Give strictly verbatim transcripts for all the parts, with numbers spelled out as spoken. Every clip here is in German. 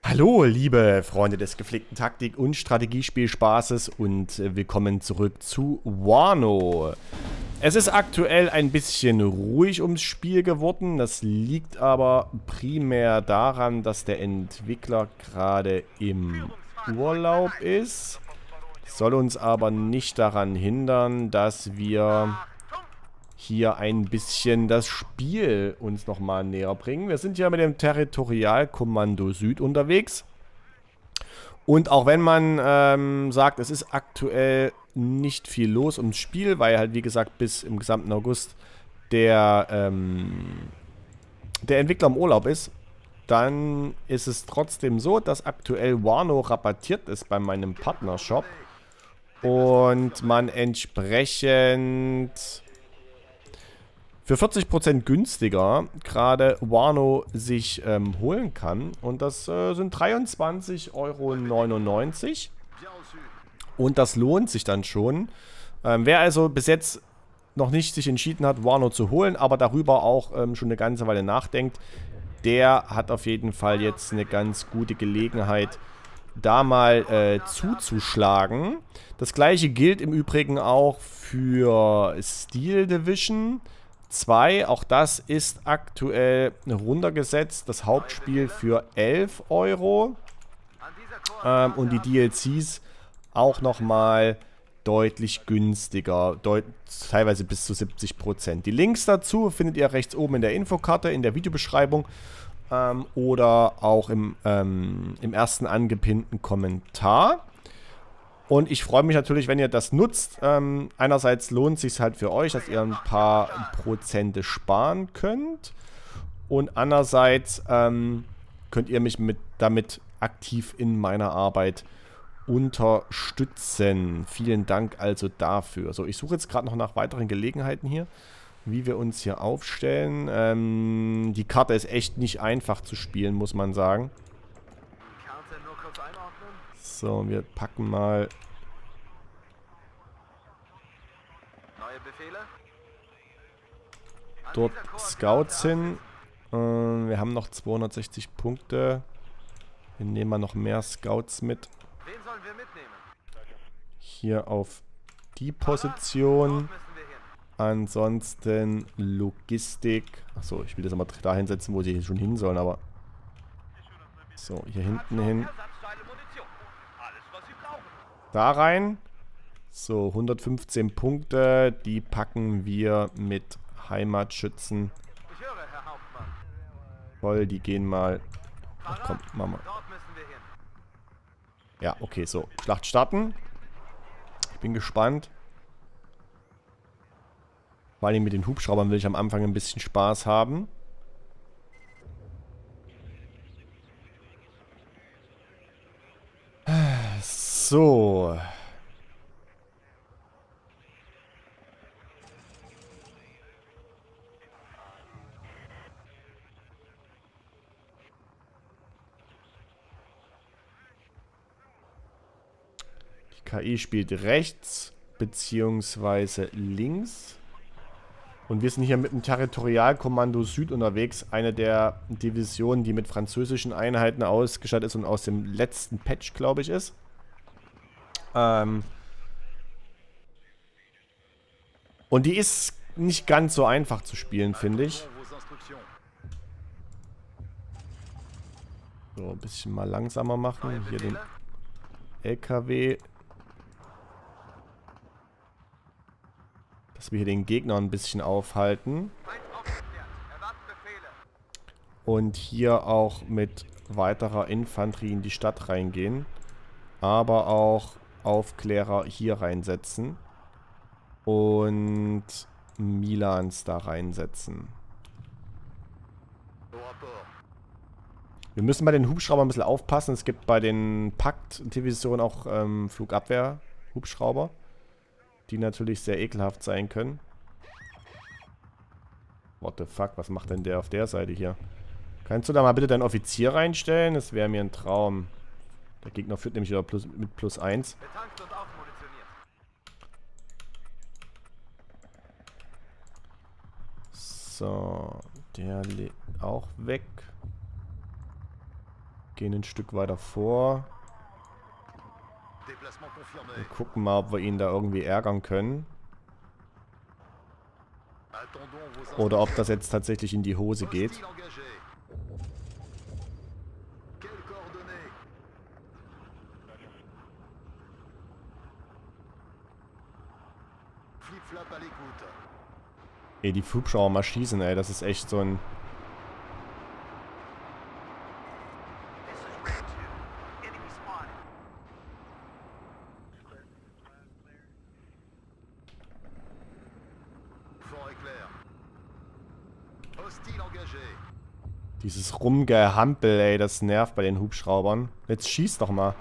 Hallo, liebe Freunde des gepflegten Taktik- und Strategiespielspaßes und äh, willkommen zurück zu Wano. Es ist aktuell ein bisschen ruhig ums Spiel geworden. Das liegt aber primär daran, dass der Entwickler gerade im Urlaub ist. Soll uns aber nicht daran hindern, dass wir hier ein bisschen das Spiel uns nochmal näher bringen. Wir sind ja mit dem Territorialkommando Süd unterwegs. Und auch wenn man ähm, sagt, es ist aktuell nicht viel los ums Spiel, weil halt wie gesagt bis im gesamten August der, ähm, der Entwickler im Urlaub ist, dann ist es trotzdem so, dass aktuell Wano rabattiert ist bei meinem Partnershop und man entsprechend für vierzig Prozent günstiger gerade Wano sich ähm, holen kann. Und das äh, sind dreiundzwanzig Euro neunundneunzig. Und das lohnt sich dann schon. Ähm, wer also bis jetzt noch nicht sich entschieden hat, Wano zu holen, aber darüber auch ähm, schon eine ganze Weile nachdenkt, der hat auf jeden Fall jetzt eine ganz gute Gelegenheit, da mal äh, zuzuschlagen. Das gleiche gilt im Übrigen auch für Steel Division zwei, auch das ist aktuell runtergesetzt. Das Hauptspiel für elf Euro. Ähm, und die D L Cs auch nochmal deutlich günstiger. Deut teilweise bis zu siebzig Prozent. Die Links dazu findet ihr rechts oben in der Infokarte, in der Videobeschreibung. Ähm, oder auch im, ähm, im ersten angepinnten Kommentar. Und ich freue mich natürlich, wenn ihr das nutzt. Ähm, einerseits lohnt es sich halt für euch, dass ihr ein paar Prozente sparen könnt. Und andererseits ähm, könnt ihr mich mit, damit aktiv in meiner Arbeit unterstützen. Vielen Dank also dafür. So, ich suche jetzt gerade noch nach weiteren Gelegenheiten hier, wie wir uns hier aufstellen. Ähm, die Karte ist echt nicht einfach zu spielen, muss man sagen. So, wir packen mal dort Scouts hin. Ähm, wir haben noch zweihundertsechzig Punkte. Wir nehmen mal noch mehr Scouts mit. Hier auf die Position. Ansonsten Logistik. Achso, ich will das aber da hinsetzen, wo sie hier schon hin sollen, aber... So, hier hinten hin. Da rein. So, hundertfünfzehn Punkte. Die packen wir mit Heimatschützen. Voll, die gehen mal... Ach komm, machen wir. Ja, okay, so. Schlacht starten. Ich bin gespannt. Vor allem mit den Hubschraubern will ich am Anfang ein bisschen Spaß haben. So. Die K I spielt rechts beziehungsweise links. Und wir sind hier mit dem Territorialkommando Süd unterwegs. Eine der Divisionen, die mit französischen Einheiten ausgestattet ist und aus dem letzten Patch, glaube ich, ist. Ähm und die ist nicht ganz so einfach zu spielen, finde ich. So, ein bisschen mal langsamer machen. Hier den L K W. Dass wir hier den Gegner ein bisschen aufhalten. Und hier auch mit weiterer Infanterie in die Stadt reingehen. Aber auch Aufklärer hier reinsetzen. Und Milans da reinsetzen. Wir müssen bei den Hubschraubern ein bisschen aufpassen. Es gibt bei den Pakt-Divisionen auch ähm, Flugabwehr-Hubschrauber, die natürlich sehr ekelhaft sein können. What the fuck, was macht denn der auf der Seite hier? Kannst du da mal bitte deinen Offizier reinstellen? Das wäre mir ein Traum. Der Gegner führt nämlich wieder plus, mit plus eins. So, der legt auch weg. Gehen ein Stück weiter vor. Und gucken mal, ob wir ihn da irgendwie ärgern können. Oder ob das jetzt tatsächlich in die Hose geht. Ey, die Hubschrauber mal schießen, ey. Das ist echt so ein... Dieses Rumgehampel, ey, das nervt bei den Hubschraubern. Jetzt schieß doch mal.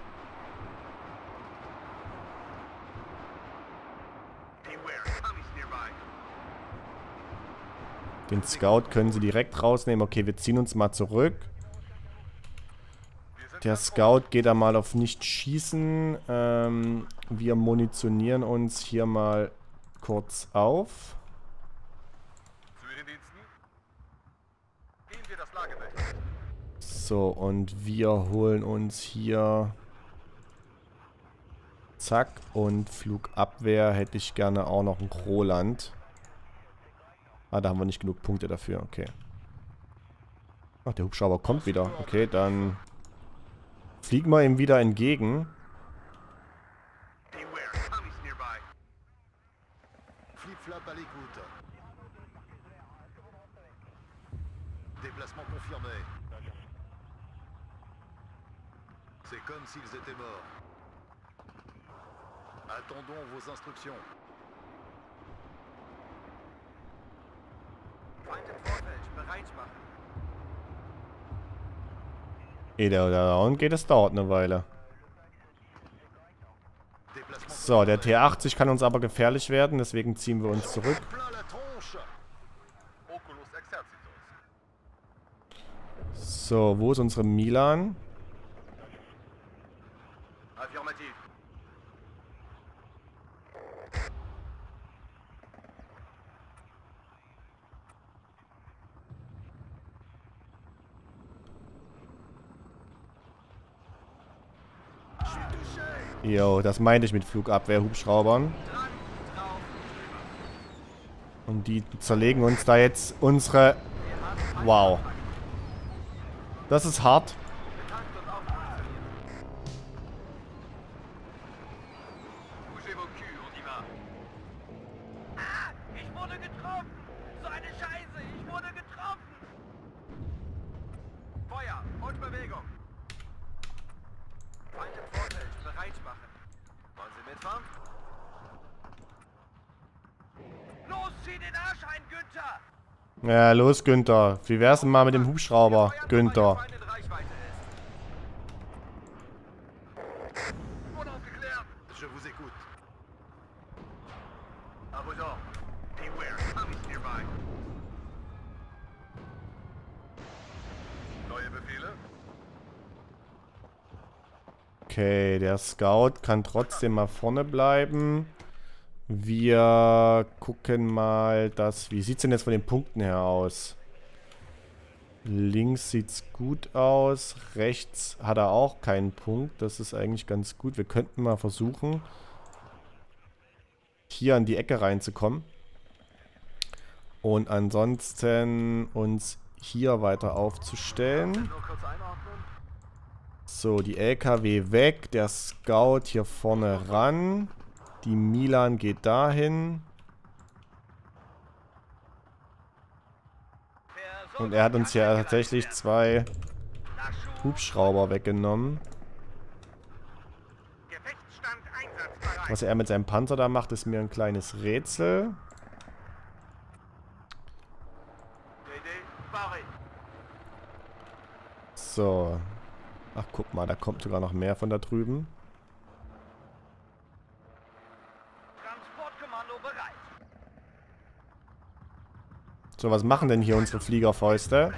Den Scout können sie direkt rausnehmen. Okay, wir ziehen uns mal zurück. Der Scout geht da mal auf nicht schießen. Ähm, wir munitionieren uns hier mal kurz auf. So, und wir holen uns hier... Zack, und Flugabwehr hätte ich gerne auch noch ein Roland. Ah, da haben wir nicht genug Punkte dafür, okay. Ach, der Hubschrauber kommt wieder. Okay, dann fliegen wir ihm wieder entgegen. C'est comme s'ils étaient morts. Attendons vos instructions. Feind im Vorfeld, bereit machen. Eh, da, da und geht es dauert eine Weile. So, der T achtzig kann uns aber gefährlich werden, deswegen ziehen wir uns zurück. So, wo ist unsere Milan? Jo, das meinte ich mit Flugabwehr-Hubschraubern. Und die zerlegen uns da jetzt unsere... Wow. Das ist hart. Ich wurde getroffen! So eine Scheiße! Ich wurde getroffen! Feuer und Bewegung! Feind im Vorfeld, bereit machen. Wollen Sie mitfahren? Los, zieh den Arsch ein, Günther! Ja, los, Günther. Wie wär's denn mal mit dem Hubschrauber, Günther? Okay, der Scout kann trotzdem mal vorne bleiben. Wir gucken mal, dass... Wie sieht's denn jetzt von den Punkten her aus? Links sieht's gut aus. Rechts hat er auch keinen Punkt. Das ist eigentlich ganz gut. Wir könnten mal versuchen, hier an die Ecke reinzukommen. Und ansonsten uns hier weiter aufzustellen. So, die L K W weg. Der Scout hier vorne ran. Die Milan geht dahin. Und er hat uns ja tatsächlich zwei Hubschrauber weggenommen. Was er mit seinem Panzer da macht, ist mir ein kleines Rätsel. So. Ach, guck mal, da kommt sogar noch mehr von da drüben. So, was machen denn hier unsere Fliegerfäuste?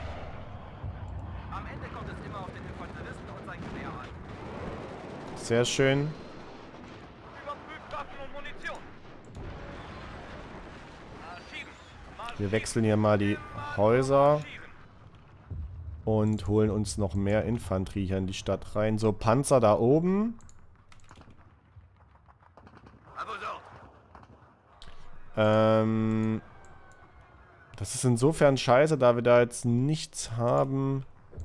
Sehr schön. Wir wechseln hier mal die Häuser. Und holen uns noch mehr Infanterie hier in die Stadt rein. So, Panzer da oben. Ähm, das ist insofern scheiße, da wir da jetzt nichts haben,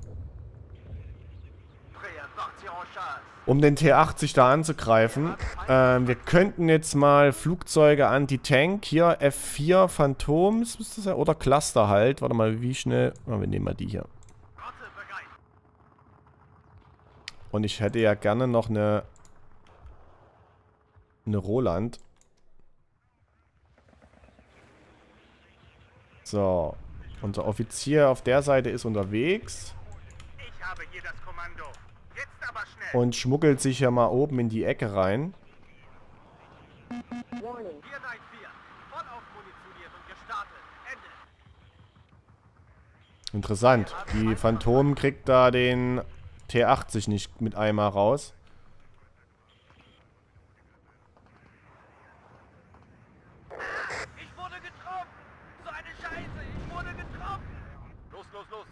um den T achtzig da anzugreifen. Ähm, wir könnten jetzt mal Flugzeuge Anti-Tank, hier F vier Phantoms, müsste das sein, oder Cluster halt. Warte mal, wie schnell... Oh, wir nehmen mal die hier. Und ich hätte ja gerne noch eine... Eine Roland. So. Unser Offizier auf der Seite ist unterwegs. Ich habe hier das Kommando. Jetzt aber schnell. Und schmuggelt sich ja mal oben in die Ecke rein. Hier seid vier. Vollauf munitioniert und gestartet. Ende. Interessant. Die Phantom kriegt da den T achtzig nicht mit einmal raus. Ich wurde getroffen. So eine Scheiße. Ich wurde getroffen. Los, los, los.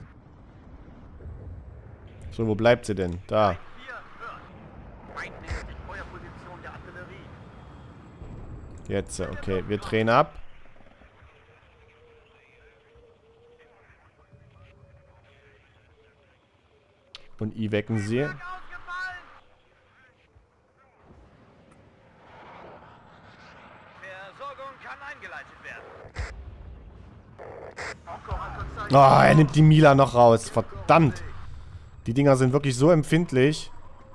So, wo bleibt sie denn? Da. vier hört. Feind nähert sich Feuerposition der Artillerie. Jetzt, okay. Wir drehen ab. Und I wecken sie. Ausgefallen. Versorgung kann eingeleitet werden. Oh, er nimmt die Mila noch raus. Verdammt. Die Dinger sind wirklich so empfindlich.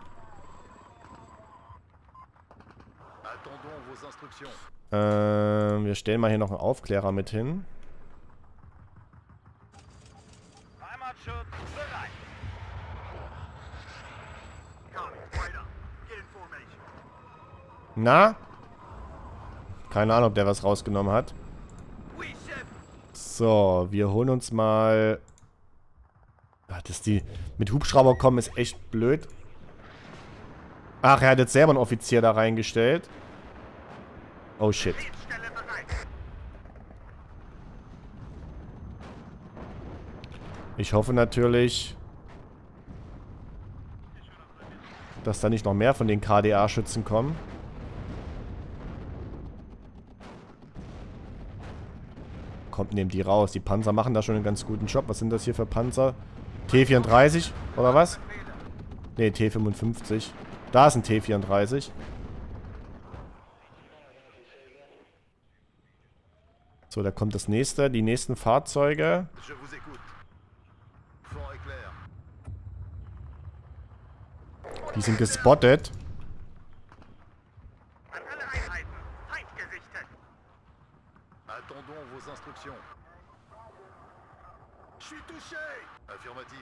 Ähm, wir stellen mal hier noch einen Aufklärer mit hin. Heimatschutz bereit. Na? Keine Ahnung, ob der was rausgenommen hat. So, wir holen uns mal... Ach, dass die mit Hubschrauber kommen, ist echt blöd. Ach, er hat jetzt selber einen Offizier da reingestellt. Oh, shit. Ich hoffe natürlich, dass da nicht noch mehr von den K D A-Schützen kommen. Kommt, nehmt die raus. Die Panzer machen da schon einen ganz guten Job. Was sind das hier für Panzer? T vierunddreißig oder was? Ne, T fünfundfünfzig. Da ist ein T vierunddreißig. So, da kommt das nächste. Die nächsten Fahrzeuge. Die sind gespottet. An alle Einheiten. Feind gesichtet. Attendons vos instructions. Je suis touché. Affirmatif.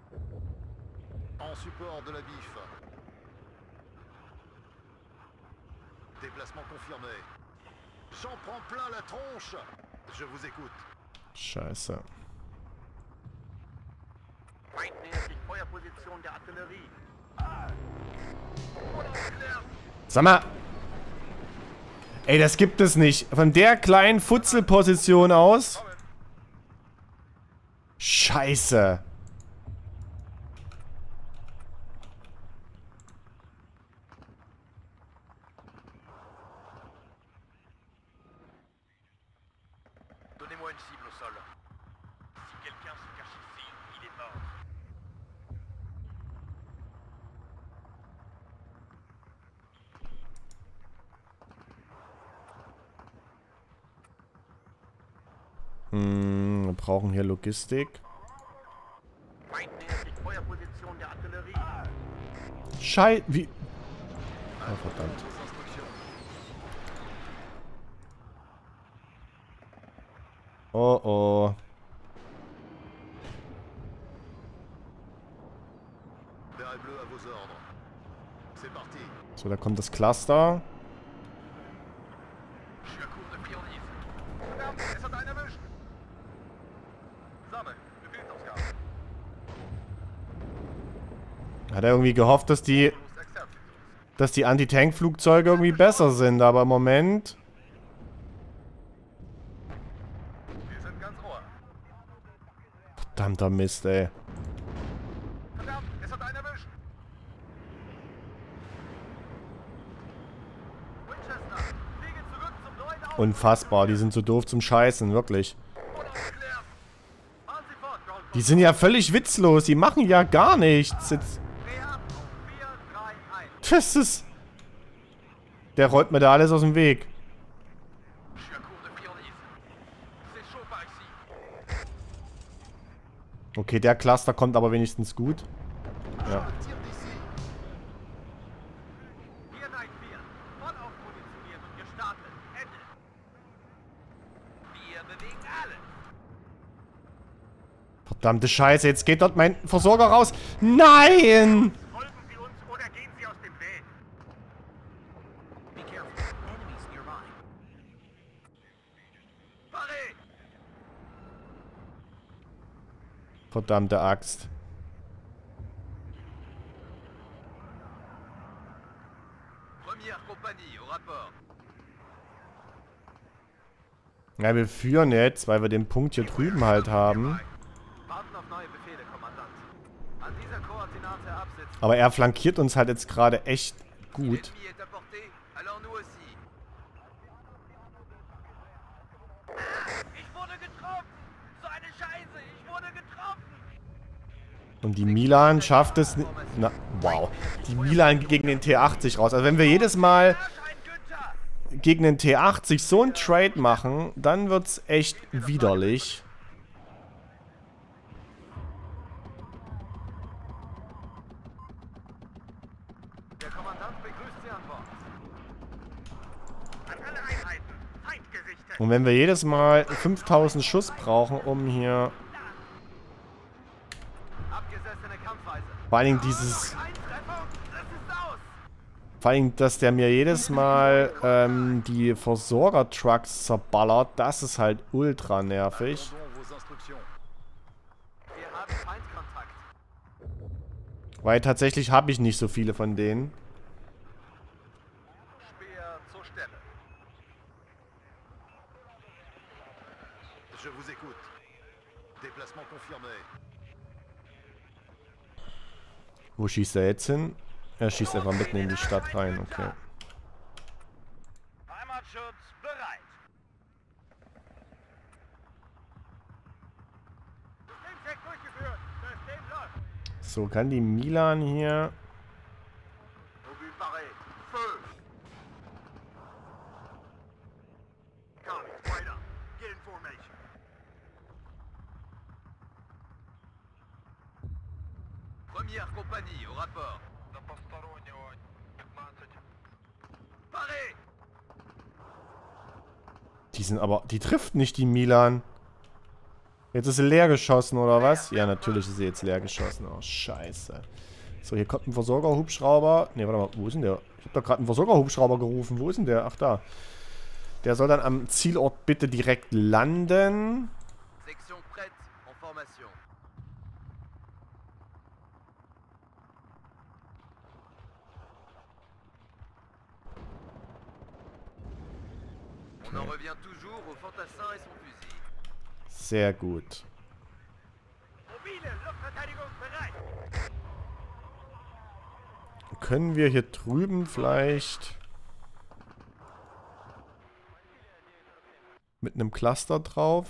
En support de la B I F. Déplacement confirmé. J'en prends plein la tronche. Je vous écoute. Scheiße. Feind nähert sich Feuerposition der Artillerie. Sag mal. Ey, das gibt es nicht. Von der kleinen Futzelposition aus. Scheiße. Donnez-moi une cible au sol. Si quelqu'un se cache ici, il est mort. Hm, wir brauchen hier Logistik. Feind nähert sich Feuerposition der Artillerie. Schei... Wie... Oh, verdammt. Oh, oh. Vert et bleu à vos ordres. C'est parti. So, da kommt das Cluster. Je suis à court de friandises. Verdammt, es hat einen erwischt. Sammel, Befehlsausgabe. Hat er irgendwie gehofft, dass die... dass die Anti-Tank-Flugzeuge irgendwie besser sind, aber im Moment... Wir sind ganz ohr. Verdammter Mist, ey. Unfassbar, die sind so doof zum Scheißen, wirklich. Unaufgeklärt. Fahren Sie fort, Ground Die sind ja völlig witzlos, die machen ja gar nichts. Jetzt, Dreh ab auf vier drei eins. das ist... Der räumt mir da alles aus dem Weg. Je suis à court de friandises. C'est chaud par ici. Okay, der Cluster kommt aber wenigstens gut. Ja. Tire d'ici. vier neun vier. Voll aufmunitioniert und gestartet. Ende. Wir bewegen alles. Verdammte Scheiße, jetzt geht dort mein Versorger raus. Nein! Folgen Sie uns oder gehen Sie aus dem Weg. Be careful. Enemies nearby. Paré! Verdammte Axt. Première compagnie au rapport. Ja, wir führen jetzt, weil wir den Punkt hier drüben halt haben. Warten auf neue Befehle, Kommandant. An dieser Koordinate absetzen. Aber er flankiert uns halt jetzt gerade echt gut. L'ennemi est à portée, alors nous aussi. Ich wurde getroffen! So eine Scheiße! Ich wurde getroffen! Und die Milan schafft es nicht. Na, wow. Die Milan gegen den T achtzig raus. Also wenn wir jedes Mal Herrschein Günther! gegen den T achtzig so einen Trade machen, dann wird's echt widerlich. Der Kommandant begrüßt Sie an Bord. An alle Einheiten! Feind gesichtet! Und wenn wir jedes Mal fünftausend Schuss brauchen, um hier... Abgesessene Kampfweise. Vor allen Dingen dieses... Ein Treffer und es ist aus! Vor allem, dass der mir jedes Mal ähm, die Versorger-Trucks zerballert, das ist halt ultra nervig. Attendons vos instructions. Wir haben Feindkontakt. Weil tatsächlich habe ich nicht so viele von denen. Speer zur Stelle. Je vous écoute. Déplacement confirmé. Wo schießt er jetzt hin? Er schießt einfach mitten in die Stadt rein, okay. Heimatschutz bereit. Systemcheck durchgeführt. System läuft. So, kann die Milan hier... Obus paré. Feu. Copy. Right up. Get in formation. Première compagnie au rapport. Paré. Die sind aber... Die trifft nicht, die Milan. Jetzt ist sie leer geschossen, oder was? Ja, natürlich ist sie jetzt leer geschossen. Oh, scheiße. So, hier kommt ein Versorgerhubschrauber. Ne, warte mal, wo ist denn der? Ich habe doch gerade einen Versorgerhubschrauber gerufen. Wo ist denn der? Ach, da. Der soll dann am Zielort bitte direkt landen. Section prête en formation. On en revient toujours au fantassin et son fusil. Sehr gut. Mobile Luftverteidigung bereit. Können wir hier drüben vielleicht mit einem Cluster drauf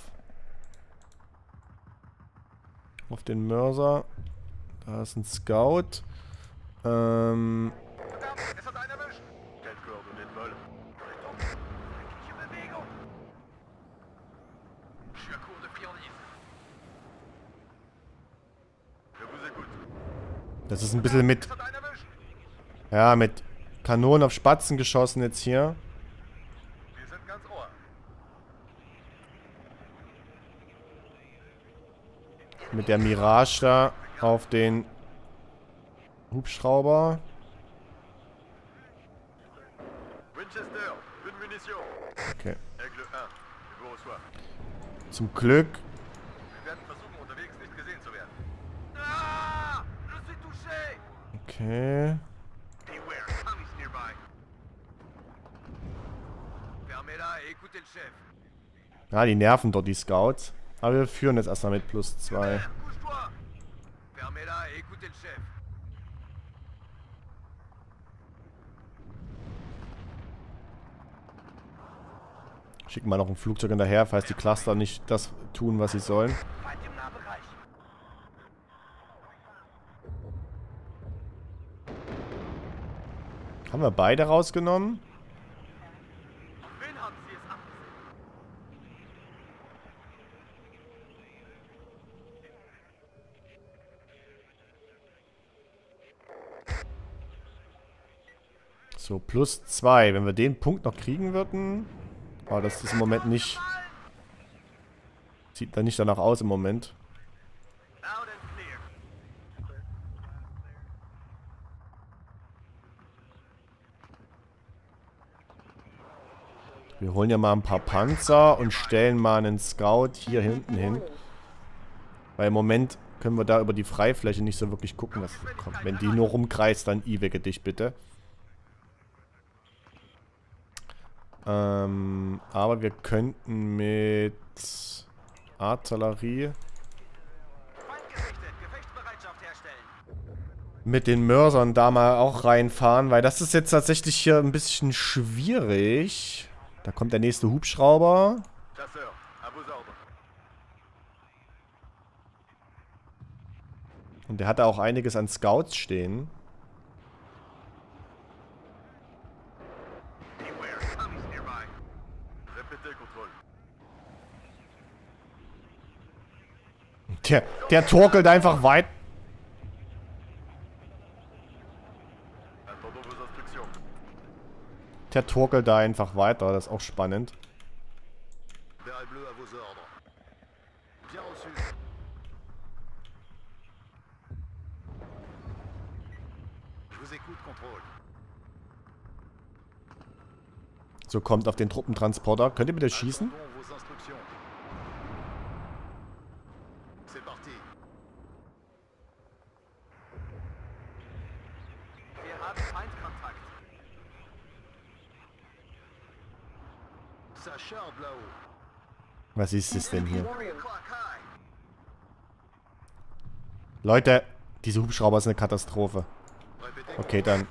auf den Mörser. Da ist ein Scout. Ähm, Verdammt, es hat einen erwischt. Quelle Coordonnée de vol. Richtung. Feindliche Bewegung. Je suis à court de friandises. Je vous écoute. das ist ein bisschen mit, Es hat einen erwischt. ja, mit Kanonen auf Spatzen geschossen jetzt hier. Wir sind ganz Ohr. Mit der Mirage da auf den Hubschrauber. Winchester, une munition. Okay. Aigle un, je vous reçois. Zum Glück. Wir werden versuchen, unterwegs nicht gesehen zu werden. Ah! Je suis touché! Okay. Beware, Tommy's nearby. Fermez-la et écoutez le chef. Ja, die nerven dort, die Scouts. Aber wir führen jetzt erstmal mit plus zwei. Bouge-toi! Fermez-la et écoutez le chef. Schicken wir noch ein Flugzeug hinterher, falls die Cluster nicht das tun, was sie sollen. Feind im Nahbereich. Haben wir beide rausgenommen? Auf wen haben Sie es abgesehen? So, plus zwei. Wenn wir den Punkt noch kriegen würden... Aber das ist im Moment nicht... Sieht da nicht danach aus im Moment. Loud and clear. Wir holen ja mal ein paar Panzer und stellen mal einen Scout hier hinten hin. Weil im Moment können wir da über die Freifläche nicht so wirklich gucken. Was kommt. Wenn die nur rumkreist, dann I-Wecke dich bitte. Ähm, aber wir könnten mit Artillerie Feindgerichtet. Gefechtsbereitschaft herstellen. mit den Mörsern da mal auch reinfahren, weil das ist jetzt tatsächlich hier ein bisschen schwierig. Da kommt der nächste Hubschrauber. Chasseur, à vos ordres. Und der hat da auch einiges an Scouts stehen. Beware, enemies nearby. Répétez, contrôle. Der, der torkelt einfach weit. Attendons vos instructions. Der torkelt da einfach weiter. Das ist auch spannend. Vert bleu à vos ordres. Bien reçu. Je vous écoute, contrôle. So, kommt auf den Truppentransporter. Könnt ihr bitte schießen? Attendons vos instructions. C'est parti. Wir haben Feindkontakt. Ça charge là-haut. Was ist es denn hier? Clock high. Leute, diese Hubschrauber ist eine Katastrophe. Répétez. Okay, dann.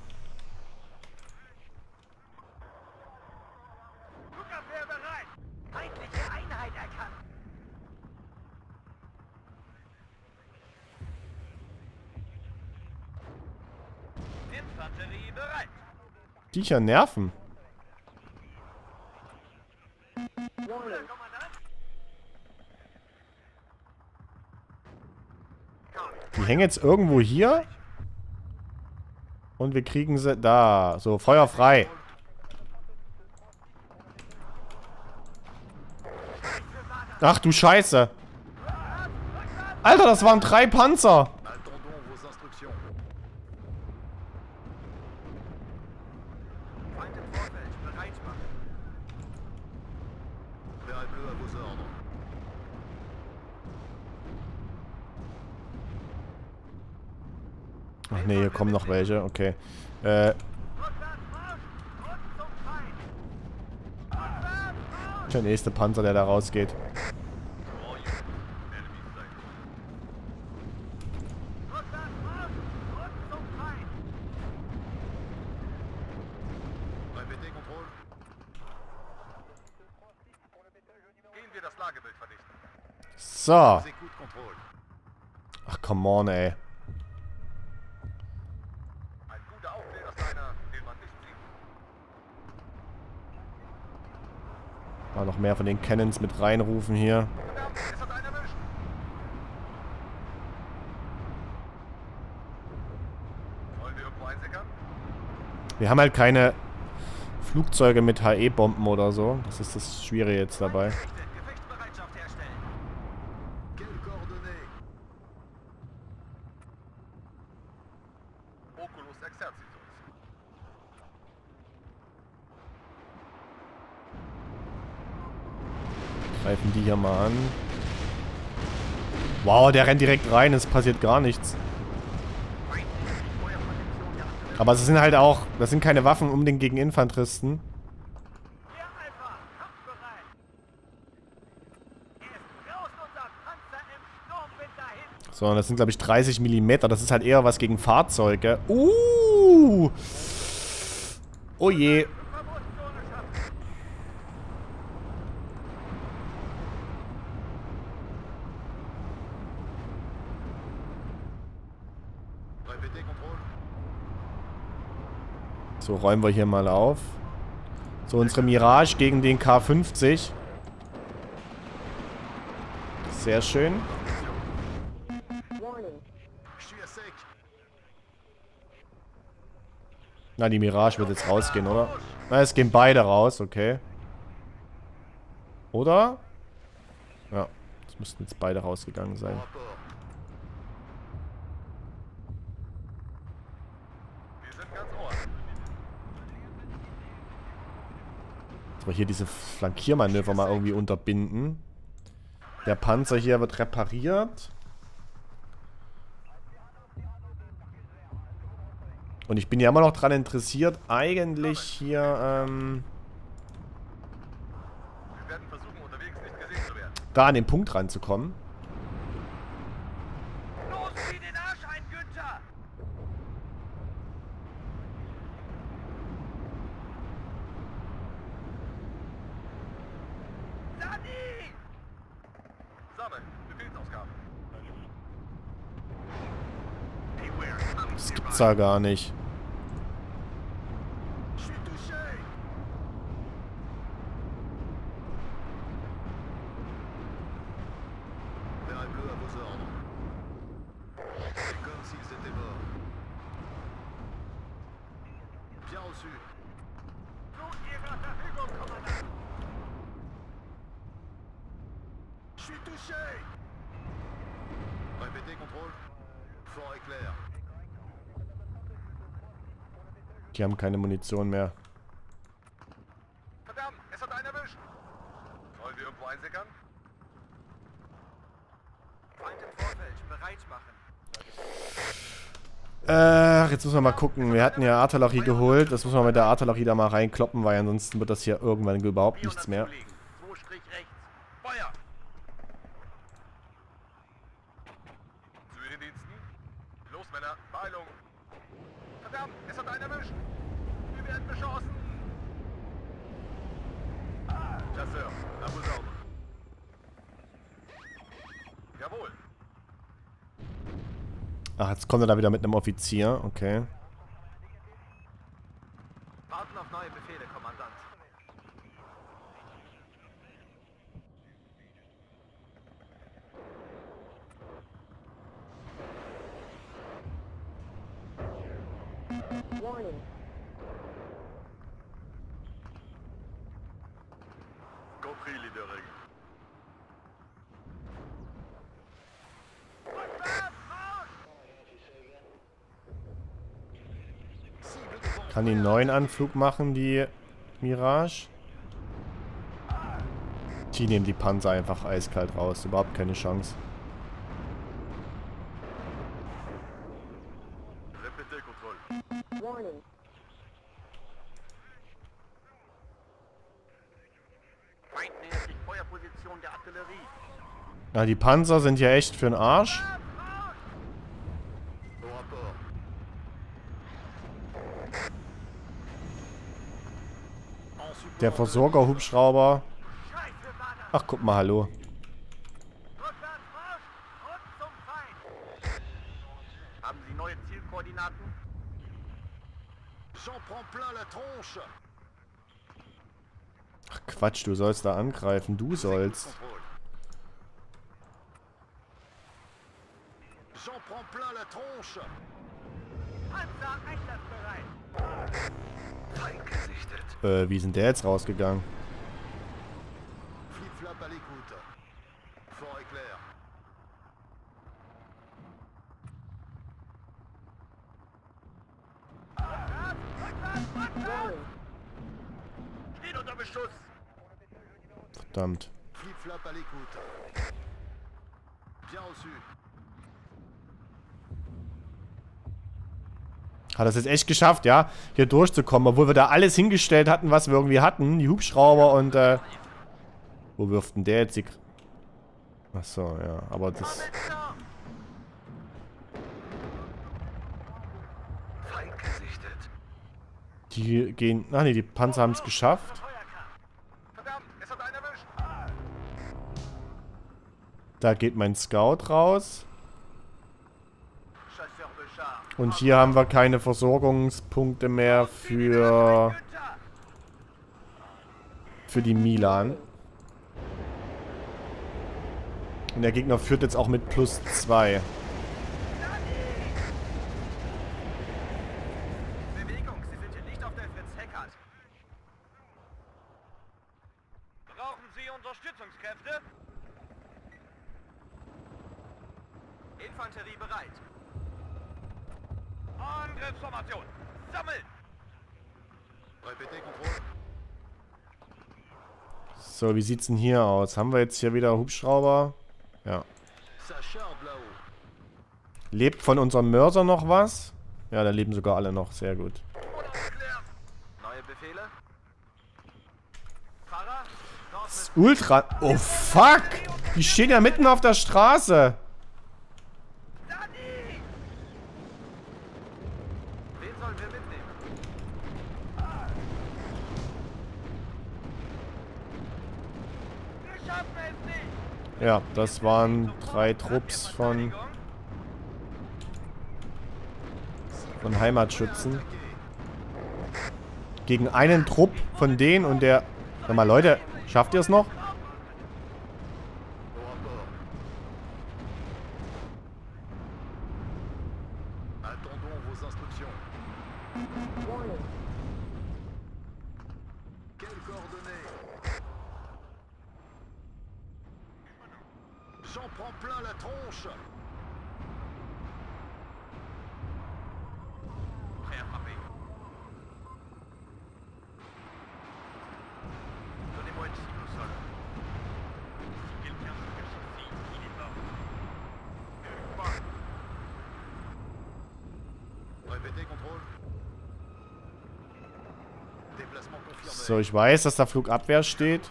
Flugabwehr bereit. Feindliche Einheit erkannt. Infanterie bereit. Die hier nerven. Kommandant. Die hängen jetzt irgendwo hier. Und wir kriegen sie da. So, Feuer frei. Ach du Scheiße. Alter, das waren drei Panzer. Attendons vos instructions. Feind im Vorfeld. Bereit machen. Vert bleu à vos ordres. Ach nee, hier kommen noch welche. Okay. Äh, Rückwärts Marsch. Und zum Feind. Rückwärts Marsch. der nächste Panzer, der da rausgeht. All units. Enemy sight. Rückwärts Marsch. Und zum Feind. Répétez, contrôle. Gehen wir das Lagebild vernichten. So. Je vous écoute, contrôle. Ach, come on, ey. Ein guter Aufseher ist einer, den man nicht sieht. Mal noch mehr von den Cannons mit reinrufen hier. Verdammt, es hat einen erwischt. Wollen wir irgendwo einsickern? Wir haben halt keine Flugzeuge mit H E-Bomben oder so. Das ist das Schwierige jetzt dabei. Feindgerichtet. Gefechtsbereitschaft herstellen. Quelles coordonnées? Oculus Exercitus. Greifen die hier mal an. Wow, der rennt direkt rein. Es passiert gar nichts. Aber es sind halt auch... Das sind keine Waffen unbedingt gegen Infanteristen. Hier Alpha. Kampfbereit. Er ist raus, unser Panzer im Sturmwind dahin. So, das sind glaube ich dreißig Millimeter. Das ist halt eher was gegen Fahrzeuge. Uh! Oh je. Verbotszone schaffen. Répétez, Contrôle. So, räumen wir hier mal auf. So, unsere Mirage gegen den K fünfzig. Sehr schön. Je suis à sec. Na, die Mirage wird jetzt rausgehen, oder? Na, es gehen beide raus, okay. Oder? Ja, es müssten jetzt beide rausgegangen sein. Rapport. Wir sind ganz ohr. Dass wir hier diese Flankiermanöver mal irgendwie unterbinden. Der Panzer hier wird repariert. Und ich bin ja immer noch dran interessiert, eigentlich hier, ähm, Wir werden versuchen, unterwegs nicht gesehen zu werden. da an den Punkt ranzukommen. Los, zieh den Arsch ein, Günther! Sani! Sammeln, Befehlsausgabe. Das gibt's da gar nicht. Je suis touché. Vert et bleu à vos ordres. C'est comme s'ils étaient morts. Bien reçu. Zu Ihrer Verfügung, Kommandant! Je suis touché. Répétez, Contrôle. Fort éclair. Die haben keine Munition mehr. Verdammt, es hat einen erwischt! Wollen wir irgendwo einsickern? Feind im Vorfeld, bereit machen. Äh, jetzt müssen wir mal gucken. Wir hatten ja Artillerie geholt. Das müssen wir mit der Artillerie da mal reinkloppen, weil ansonsten wird das hier irgendwann überhaupt nichts mehr. zwei Strich rechts. Feuer! Zu den Diensten. Los, Männer, Beeilung! Verdammt, es hat einen erwischt! Wir werden beschossen! Chasseur, à vos ordres. Jawohl! Ach, jetzt kommt er da wieder mit einem Offizier. Okay. Warten auf neue Befehle, Kommandant. Compris, leader règle. Cible devant. Kann die einen neuen Anflug machen, die Mirage? Die nehmen die Panzer einfach eiskalt raus. Überhaupt keine Chance. Répétez, Contrôle. Feind nähert sich Feuerposition der Artillerie. Na, die Panzer sind ja echt für den Arsch. Au rapport. En support. Der Versorger-Hubschrauber. Scheiße, war das! Ach, guck mal, hallo. Rückwärts, Marsch! Und zum Feind! Haben Sie neue Zielkoordinaten? J'en prends plein la tronche. Ach, Quatsch, du sollst da angreifen. Du sollst. Contrôle. J'en prends plein la tronche. Panzer einsatzbereit! Feind gesichtet. Äh, wie sind der jetzt rausgegangen? Flip-flap à l'écoute. Fort éclair. Steht unter Beschuss! Verdammt. Flip-flap à l'écoute. Bien reçu. Hat das jetzt echt geschafft, ja? Hier durchzukommen, obwohl wir da alles hingestellt hatten, was wir irgendwie hatten. Die Hubschrauber und, äh... Wo wirft denn der jetzt die... Achso, ja, aber das... Feind gesichtet. Die gehen... Ach nee, die Panzer haben es geschafft. Verdammt, es hat einen erwischt! Da geht mein Scout raus. Chasseur Bechar. Und hier haben wir keine Versorgungspunkte mehr für, für die Milan. Und der Gegner führt jetzt auch mit plus zwei. Bewegung, Sie sind hier nicht auf der Fritz Heckert. Brauchen Sie Unterstützungskräfte? Infanterie bereit. Angriffsformation. Sammeln! Répétez, Contrôle. So, wie sieht's denn hier aus? Haben wir jetzt hier wieder Hubschrauber? Ja. Ça charge là-haut. Lebt von unserem Mörser noch was? Ja, da leben sogar alle noch. Sehr gut. Neue Befehle? Fahrer? Dort Das ist Ultra... Oh, fuck! Die stehen ja mitten auf der Straße. Dani! Wen sollen wir mitnehmen? Wir schaffen es nicht! Ja, das waren drei Trupps von, von Heimatschützen. Gegen einen Trupp von denen und der... Sag mal, Leute, schafft ihr es noch? Au rapport. Attendons vos instructions. Quelles coordonnées? J'en prends plein la tronche. Prêt à frapper. Donnez-moi une cible au sol. Si quelqu'un se cache ici, il est mort. Pas. Répétez, Contrôle. Déplacement confirmé. So, ich weiß, dass da Flugabwehr steht.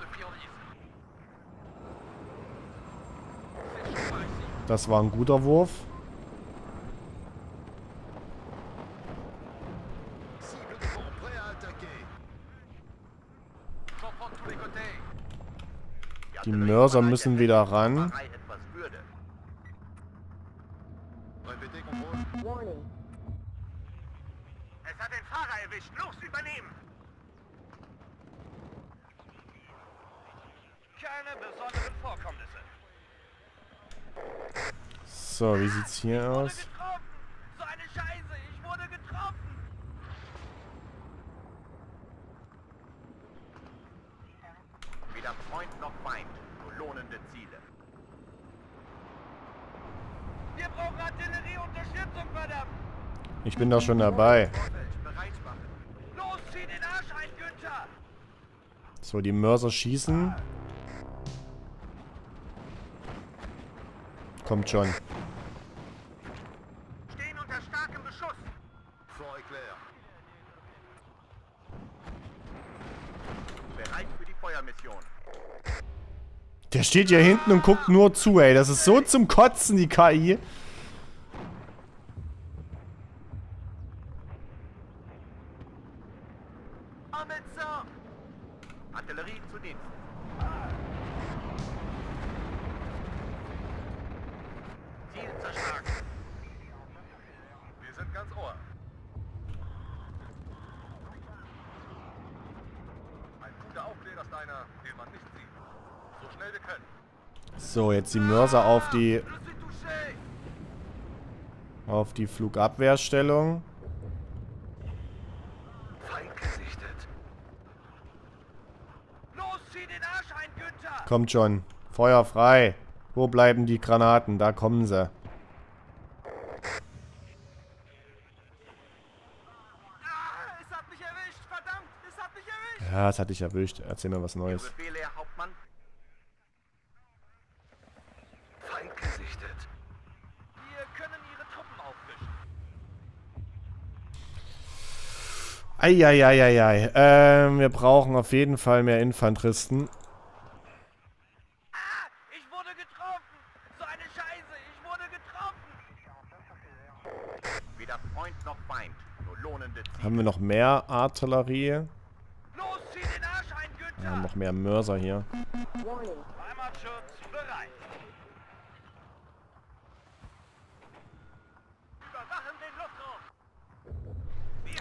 Das war ein guter Wurf. Cible devant, prêt à attaquer. J'en prends de tous les côtés. Die Mörser müssen wieder ran. Etwas Würde. Répétez, Contrôle. Es hat den Fahrer erwischt. Los, übernehmen! Keine besonderen Vorkommnisse. So, wie sieht's hier Ich wurde aus? getroffen! So eine Scheiße! Ich wurde getroffen! Weder Freund noch Feind. Nur lohnende Ziele. Wir brauchen Artillerieunterstützung, verdammt! Ich bin da schon dabei. Vorfeld bereit machen. Los, zieh den Arsch ein, Günther! So, die Mörser schießen. Kommt schon. Stehen unter starkem Beschuss. Fort éclair. Bereit für die Feuermission. Der steht hier hinten und guckt nur zu, ey. Das ist so zum Kotzen, die K I. Ametzer! Artillerie zu Dienst. Ziel zerschlagen. Wir sind ganz Ohr. Ein guter Aufklärer ist einer, den man nicht sieht. So schnell wir können. So, jetzt die Mörser auf die, Je suis touché! auf die Flugabwehrstellung. Feind gesichtet. Los, zieh den Arsch ein, Günther! Kommt schon. Feuer frei. Wo bleiben die Granaten? Da kommen sie. Ah, es hat mich erwischt! Verdammt, es hat mich erwischt! Ja, das hatte ich erwischt. Erzähl mir was Neues. Befehle, Herr Hauptmann. Feind gesichtet. Wir können Ihre Truppen auffrischen. Eieieiei. Ähm, wir brauchen auf jeden Fall mehr Infanteristen. Ah, ich wurde getroffen. So eine Scheiße, ich wurde getroffen. Weder Freund noch Feind, nur lohnende Ziele. Haben wir noch mehr Artillerie? Los, zieh den Arsch ein, Günther. Wir haben noch mehr Mörser hier. Heimatschutz bereit. Überwachen den Luftraum.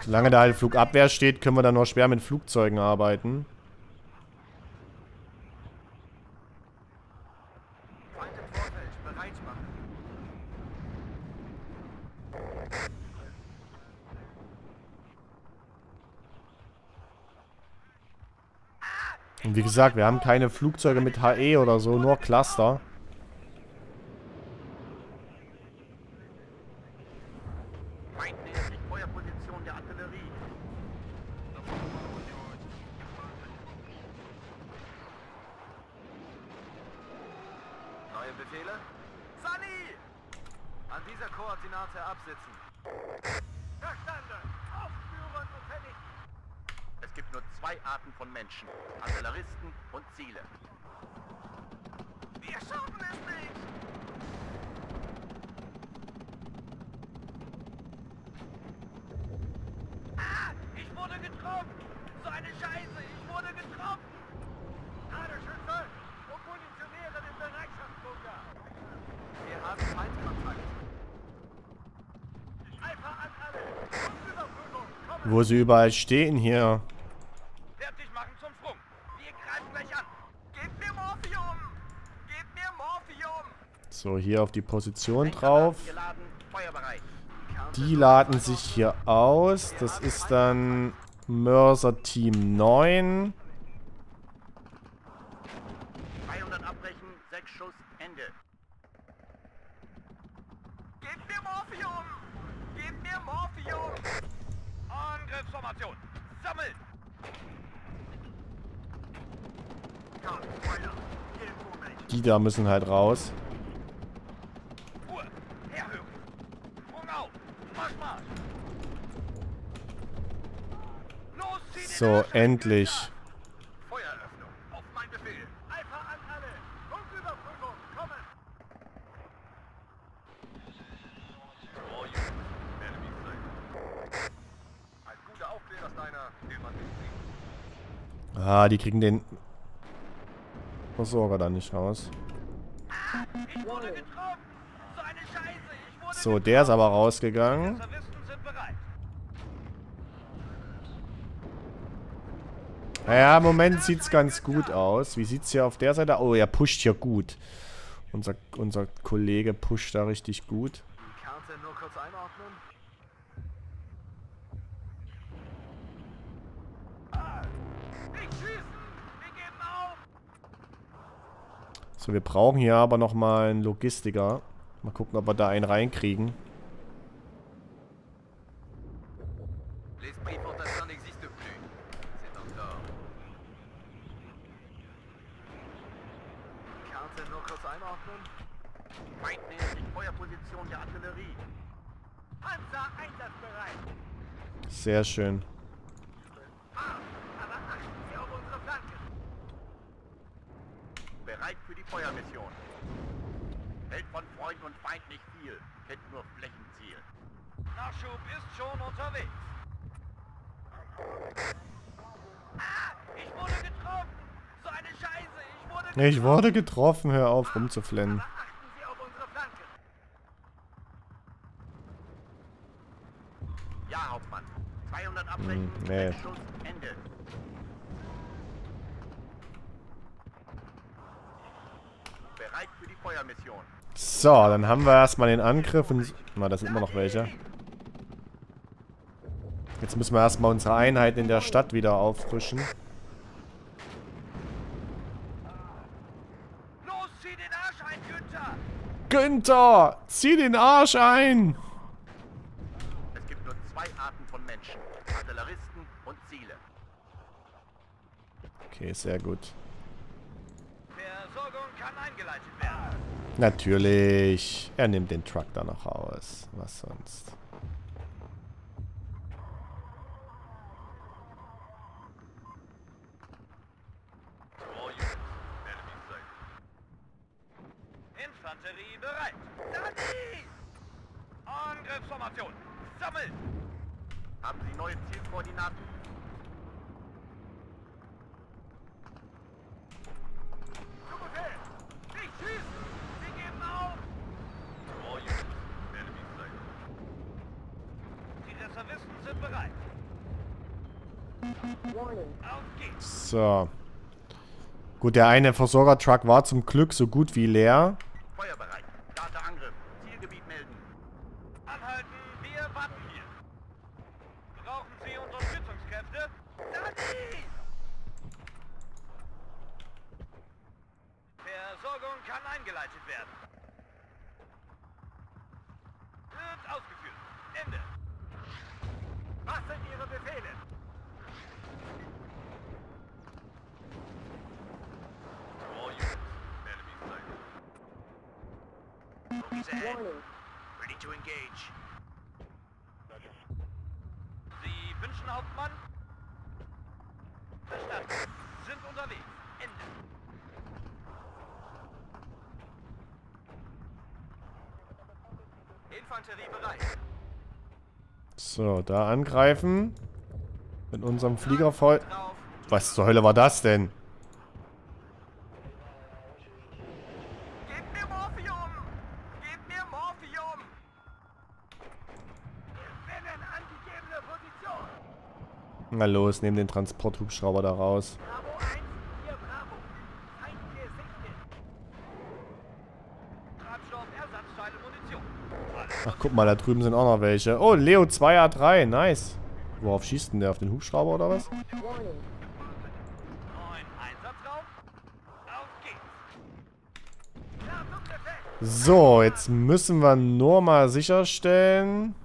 Solange da halt Flugabwehr steht, können wir dann nur schwer mit Flugzeugen arbeiten. Feind im Vorfeld, bereit machen. Und wie gesagt, wir haben keine Flugzeuge mit H E oder so, nur Cluster. Feind nähert sich Feuerposition der Artillerie. Neue Befehle? Sunny! An dieser Koordinate absitzen. Verstanden! Aufspüren und vernichten! Es gibt nur zwei Arten von Menschen. Artilleristen und Ziele. Wir schaffen es nicht! Ah! Ich wurde getroffen! So eine Scheiße! Ich wurde getroffen! Schütze! Und Munitioniere den Bereitschaftsbunker! Wir haben Feindkontakt. Alpha an alle! Überprüfung! Kommen! Wo sie überall stehen hier. Fertig machen zum Sprung! Wir greifen gleich an! Gebt mir Morphium! Gebt mir Morphium! So, hier auf die Position drauf. Geladen, feuerbereit. Die laden sich hier aus. Das ist dann Mörser Team neun. zweihundert abbrechen, sechs Schuss, Ende. Gebt mir Morphium! Gebt mir Morphium! Angriffsformation! Sammeln! Die da müssen halt raus. Ruhe! Herhören! Sprung auf! Marsch, Marsch! Los, zieh den So, Arsch ein, endlich. Günther! Feueröffnung! Auf mein Befehl! Alpha an alle! Punktüberprüfung! Kommen! All units, enemy sight. Ein guter Aufklärer ist einer, den man nicht sieht. Ah, die kriegen den Versorger da nicht raus. Ich wurde getroffen! So eine Scheiße! Ich wurde So, der ist aber rausgegangen. Reservisten sind bereit. Naja, im Moment sieht's ganz gut aus. Wie sieht's hier auf der Seite? Oh, er pusht hier gut. Unser, unser Kollege pusht da richtig gut. Die Karte nur kurz einordnen. Ah, nicht schießen! Wir geben auf! So, wir brauchen hier aber nochmal einen Logistiker. Mal gucken, ob wir da einen reinkriegen. L'esprit fantassin n'existe plus. C'est un tort. Karte nur kurz einordnen. Feind nähert sich Feuerposition der Artillerie. Panzer einsatzbereit. Sehr schön. Ah, aber achten Sie auf unsere Flanken. Bereit für die Feuermission. Hält von Freund und Feind nicht viel. Kennt nur Flächenziel. Nachschub ist schon unterwegs. Ah, ich wurde getroffen. So eine Scheiße. Ich wurde getroffen. Ich wurde getroffen. Hör auf, rumzuflennen. Aber achten Sie auf unsere Flanken. Ja, Hauptmann. zweihundert abbrechen. Hm, nee. sechs Schuss, Ende. Bereit für die Feuermission. So, dann haben wir erstmal den Angriff. Und na, da sind immer noch welche. Jetzt müssen wir erstmal unsere Einheiten in der Stadt wieder auffrischen. Los, zieh den Arsch ein, Günther! Günther, zieh den Arsch ein! Es gibt nur zwei Arten von Menschen. Artilleristen und Ziele. Okay, sehr gut. Versorgung kann eingeleitet werden. Natürlich. Er nimmt den Truck da noch raus. Was sonst? All units, enemy sight. Infanterie bereit. Dani! Angriffsformation. Sammeln! Haben Sie neue Zielkoordinaten? Zu Befehl! Nicht schießen! Wir geben auf! All units, enemy sight. Die Reservisten sind bereit. So. Gut, der eine Versorgertruck war zum Glück so gut wie leer. Feuerbereit. Starter-Angriff. Zielgebiet melden. Anhalten, wir warten hier. Brauchen Sie Unterstützungskräfte? Dani! Versorgung kann eingeleitet werden. Wird ausgeführt. Ende. Was sind Ihre Befehle? All units. Enemy sighted. Focus ahead. Ready to engage. Sie wünschen Hauptmann? Verstanden. Sind unterwegs. Ende. Infanterie bereit. So, da angreifen. Mit unserem Flieger voll. Drauf. Was zur Hölle war das denn? Gebt mir Morphium! Gebt mir Morphium! Gewinnen angegebene Position! Na los, nehmen den Transporthubschrauber da raus. Bravo eins, hier Bravo. Feind gesichtet. Treibstoff, Ersatzteile, Munition. Ach, guck mal, da drüben sind auch noch welche. Oh, Leo zwei A drei, nice. Worauf schießt denn der? Auf den Hubschrauber oder was? Neun Einsatzraum. Auf geht's. Klar zum Befehl. So, jetzt müssen wir nur mal sicherstellen.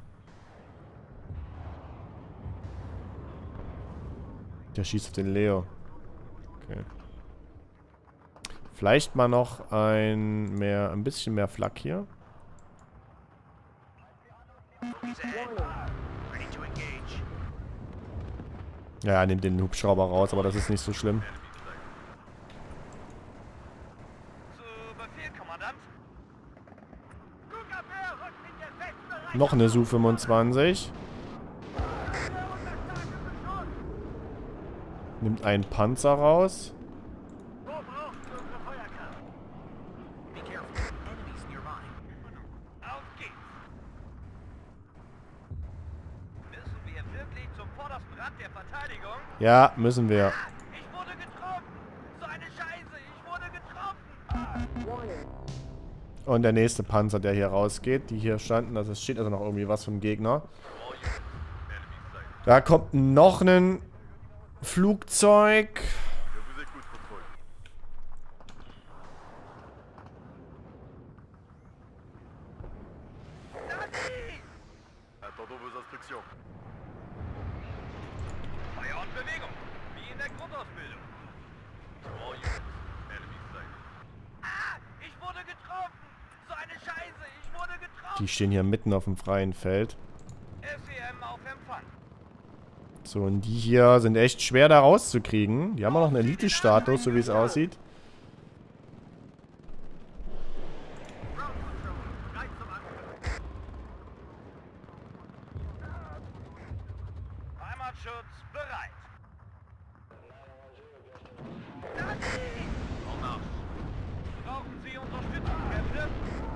Der schießt auf den Leo. Okay. Vielleicht mal noch ein mehr, ein bisschen mehr Flak hier. Focus ahead. Ready to engage. Ja, nimmt den Hubschrauber raus, aber das ist nicht so schlimm. Zu Befehl, Kommandant. Flugabwehr rückt in der festen Bereich. Noch eine S U fünfundzwanzig. Nimmt einen Panzer raus. Wo braucht unsere Feuerkraft? Be careful. Enemies nearby. Auf geht's. Müssen wir wirklich zum vordersten Rand der Verteidigung? Ja, müssen wir. Ich wurde getroffen! So eine Scheiße! Ich wurde getroffen! Und der nächste Panzer, der hier rausgeht, die hier standen, das ist, steht also noch irgendwie was vom Gegner. Da kommt noch ein Flugzeug. Attendons vos instructions. Feuer und Bewegung! Wie in der Grundausbildung. All units. Enemy sighted. Ah! Ich wurde getroffen! So eine Scheiße! Ich wurde getroffen! Die stehen hier mitten auf dem freien Feld. S E M auf Empfang. So, und die hier sind echt schwer da rauszukriegen. Die haben auch noch einen Elite-Status, so wie es aussieht. Ground Control, bereit zum Angriff. Heimatschutz bereit. Dani! En marche. Brauchen Sie Unterstützungskräfte?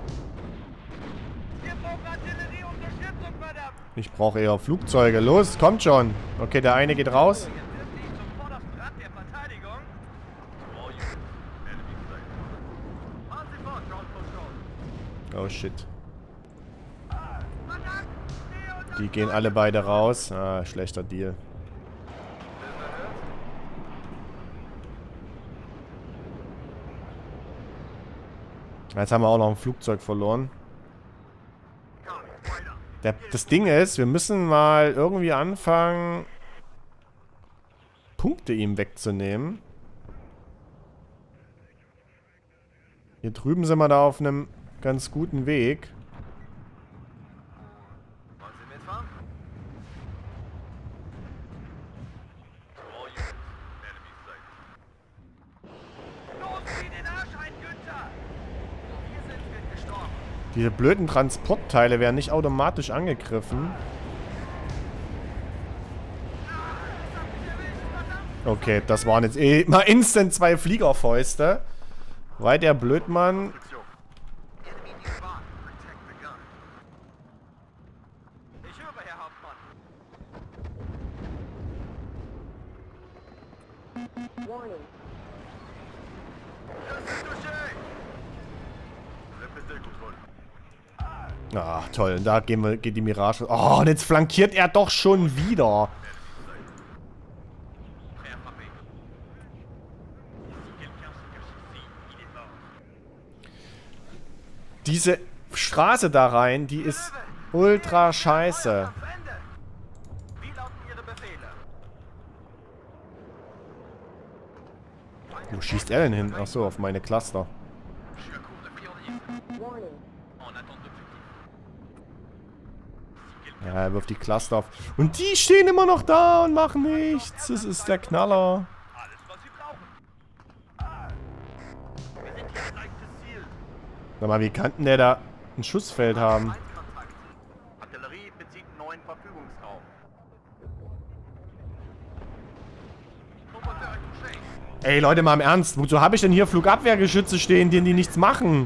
Wir brauchen Artillerieunterstützung, verdammt! Ich brauche eher Flugzeuge. Los, kommt schon. Okay, der eine geht raus. Jetzt wirklich zum vordersten Rand der Verteidigung. All units. Enemy sighted. Fahren Sie fort, Ground Control. Oh shit. Verdammt! Nee, und Die gehen alle beide raus. Ah, schlechter Deal. Jetzt haben wir auch noch ein Flugzeug verloren. Der, das Ding ist, wir müssen mal irgendwie anfangen, Punkte ihm wegzunehmen. Hier drüben sind wir da auf einem ganz guten Weg. wollen Sie mitfahren? All units. Enemy sighted. Los, zieh den Arsch ein, Günther! Wo wir sind, wird gestorben. Diese blöden Transportteile werden nicht automatisch angegriffen. Okay, das waren jetzt eh mal instant zwei Fliegerfäuste. Weil der Blödmann... Instruction. Enemy nearby. Protect the gun. Ich höre, Herr Hauptmann. Ah, toll. Da gehen wir, geht die Mirage. Oh, und jetzt flankiert er doch schon wieder. Diese Straße da rein, die ist ultra scheiße. Wie lauten Ihre Befehle? Wo schießt er denn hin? Achso, auf meine Cluster. Ja, er wirft die Cluster auf. Und die stehen immer noch da und machen nichts. Das ist der Knaller. Alles, was Sie brauchen. Ah. Wir sind hier gleich das Ziel. Sag mal, wie kann denn der da ein Schussfeld haben? Feindkontakt. Artillerie bezieht neuen Verfügungsraum. Ey, Leute, mal im Ernst. Wozu habe ich denn hier Flugabwehrgeschütze stehen, denen die nichts machen?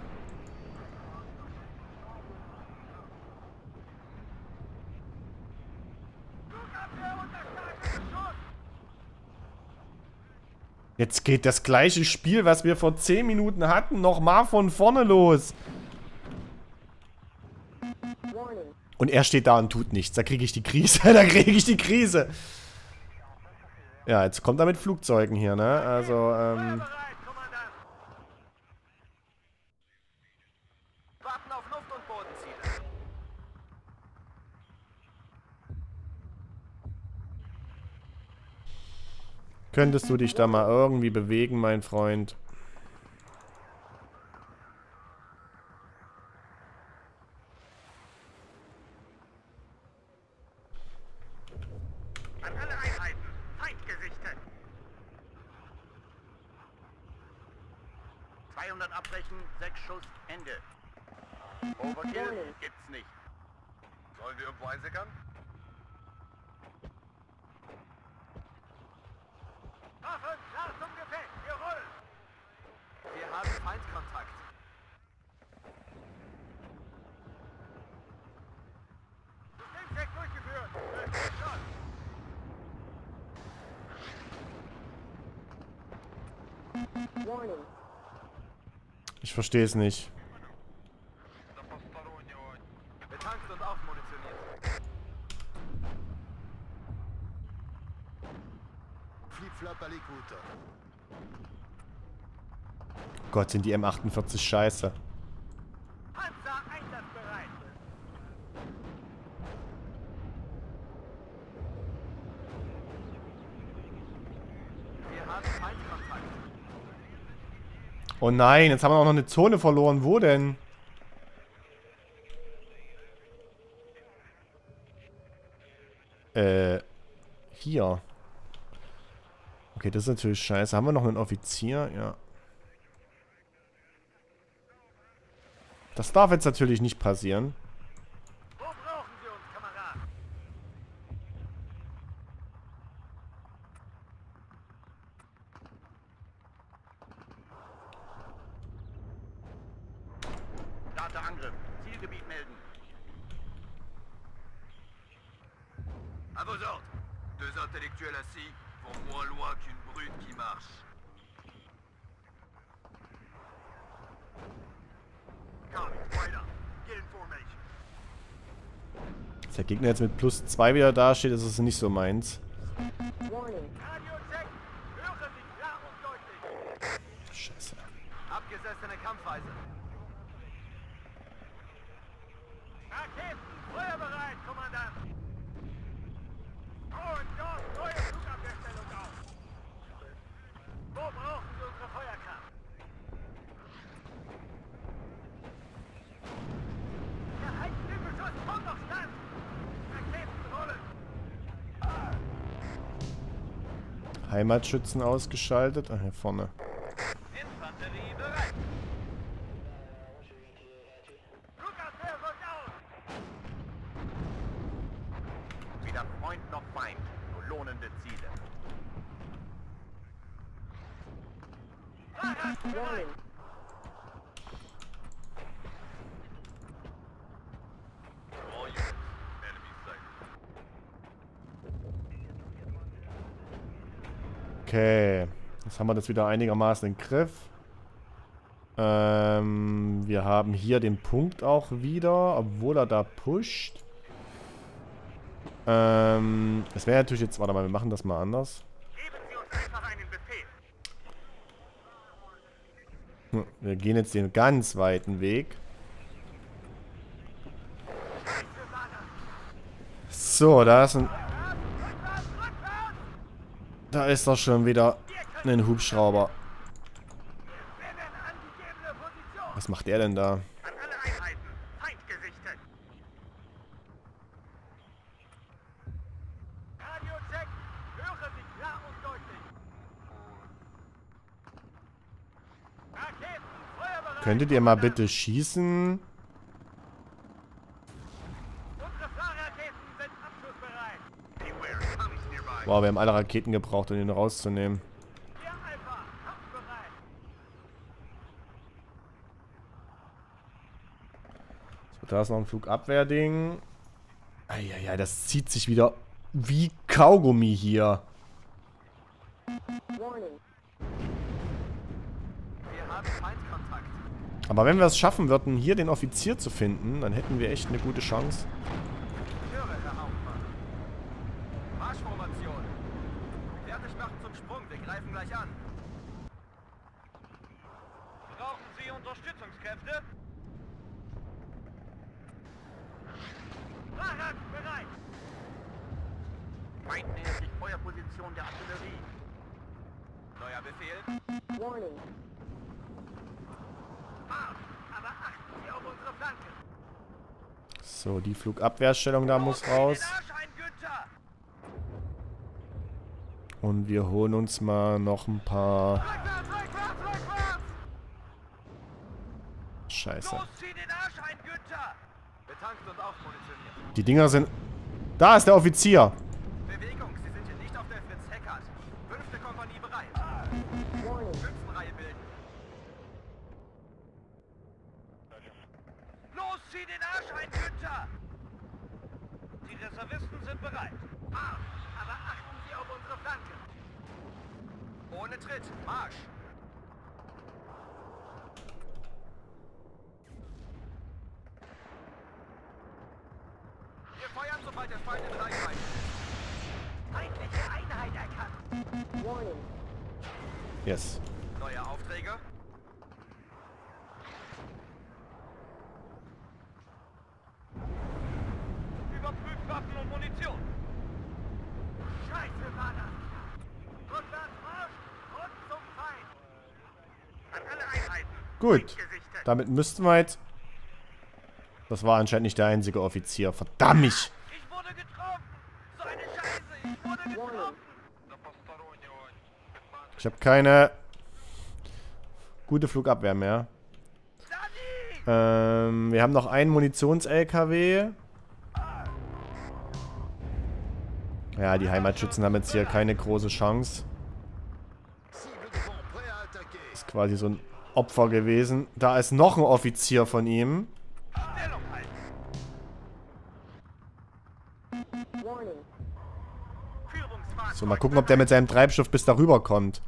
Jetzt geht das gleiche Spiel, was wir vor zehn Minuten hatten, nochmal von vorne los. Und er steht da und tut nichts. Da kriege ich die Krise. Da kriege ich die Krise. Ja, jetzt kommt er mit Flugzeugen hier, ne? Also, ähm... Warten auf Luft- und Bodenziele. Könntest du dich da mal irgendwie bewegen, mein Freund? An alle Einheiten. Feind gesichtet. zweihundert abbrechen, sechs Schuss, Ende. Overkill gibt's nicht. Sollen wir irgendwo einsickern? Waffen, klar zum Gefecht. Wir rollen. Wir haben Feindkontakt. Systemcheck durchgeführt. Schon. Ich verstehe es nicht. Betankt und aufmunitioniert. Flip-flap à l'écoute. Gott, sind die M achtundvierzig scheiße. Panzer einsatzbereit. Wir haben Feindkontakt. Oh nein, jetzt haben wir auch noch eine Zone verloren. Wo denn? Äh, hier. Okay, das ist natürlich scheiße. Haben wir noch einen Offizier? Ja. Das darf jetzt natürlich nicht passieren. Wo brauchen Sie uns, Kameraden? Starter-Angriff. Zielgebiet melden. À vos ordres. Deux intellectuels assis vont moins loin qu'une brute qui marche. Copy. Right up. Get in formation. Dass der Gegner jetzt mit plus zwei wieder dasteht, ist es nicht so meins. Radio-Check. Hören Sie klar und deutlich. Scheiße. Abgesessene Kampfweise. Raketen, feuerbereit, Kommandant. Und dort neue Flugabwehrstellung auf. Wo brauchen Sie unsere Feuerkraft? Der Heizflügelschuss kommt noch stand. Raketen rollen. Heimatschützen ausgeschaltet. Ah, hier vorne. Infanterie bereit. Flugabwehr rückt aus. Weder Freund noch Feind. Nur lohnende Ziele. Fahrrad bereit. All units. Enemy sighted. Okay. Jetzt haben wir das wieder einigermaßen im Griff. Ähm, wir haben hier den Punkt auch wieder, obwohl er da pusht. Ähm, es wäre natürlich jetzt... Warte mal, wir machen das mal anders. Geben Sie uns einfach einen Befehl. Hm, wir gehen jetzt den ganz weiten Weg. So, da ist ein... Da ist doch schon wieder ein Hubschrauber. Was macht der denn da? An alle Einheiten. Feind gesichtet. Radio-Check. Höre Sie klar und deutlich. Raketen, feuerbereit. Könntet ihr mal bitte schießen? Unsere Fahrraketen sind abschussbereit. Beware, coming nearby. Wow, wir haben alle Raketen gebraucht, um ihn rauszunehmen. Hier Alpha, kampfbereit. So, da ist noch ein Flugabwehrding. Eieiei, das zieht sich wieder wie Kaugummi hier. Wir haben Feindkontakt. Aber wenn wir es schaffen würden, hier den Offizier zu finden, dann hätten wir echt eine gute Chance. Ich höre, Herr Hauptmann. Marschformation. Fertig machen zum Sprung, wir greifen gleich an. Brauchen Sie Unterstützungskräfte? Fahrrad bereit! Feind nähert sich Feuerposition der Artillerie. Neuer Befehl. Ah, aber achten Sie auf unsere Flanke. So, die Flugabwehrstellung da muss raus. Den Arsch ein, Günther! Und wir holen uns mal noch ein paar... Rückwärts, rückwärts, rückwärts! Scheiße. Los, zieh den Arsch ein, Günther! Betankt und aufmunitioniert. Die Dinger sind... Da ist der Offizier! Bewegung, Sie sind hier nicht auf der Fritz Heckert. Fünfte Kompanie bereit. Schützenreihe bilden. Los, zieh den Arsch ein, Günther! Die Reservisten sind bereit. Ah, aber achten Sie auf unsere Flanke. Ohne Tritt, Marsch! Wir feuern, sobald der Feind in Reichweite ist. Feindliche Einheit erkannt. Yes. Neue Aufträge? Überprüft Waffen und Munition. Scheiße, war das. Rückwärts Marsch und zum Feind. An alle Einheiten. Gut. Gesichtet. Damit müssten wir jetzt... Das war anscheinend nicht der einzige Offizier. Verdammt! Ich wurde getroffen. So eine Scheiße. Ich wurde getroffen. Ich habe keine gute Flugabwehr mehr. Danny! Ähm, wir haben noch einen Munitions-L K W. Ja, die Heimatschützen haben jetzt hier keine große Chance. Cible devant, prêt à attaquer. Ist quasi so ein Opfer gewesen. Da ist noch ein Offizier von ihm. Stellung halten. Führungsfahrzeug. So, mal gucken, ob der mit seinem Treibstoff bis darüber kommt.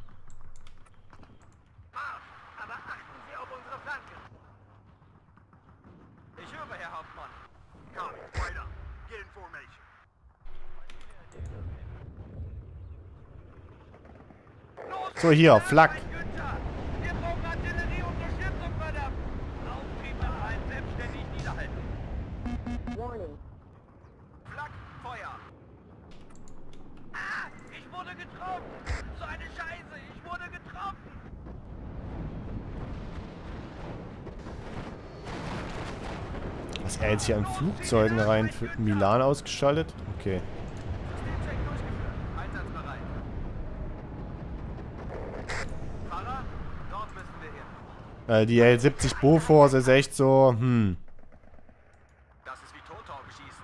Marsch, aber achten Sie auf unsere Flanke. Ich höre, Herr Hauptmann. Copy, weiter. Get in formation. Los, So, hier, Günther, Flak. Günther. Wir brauchen Artillerieunterstützung, verdammt. Auftriebene Feind selbstständig niederhalten. Flak, Feuer. Ah, ich wurde getroffen. So eine Scheiße, ich wurde getroffen. Was er jetzt hier an Flugzeugen rein für Milan ausgeschaltet? Okay. Systemcheck durchgeführt. Einsatzbereit. Fahrer, dort müssen wir hin. Äh, die L siebzig Bofors ist echt so, hm. Das ist wie Tontaubenschießen.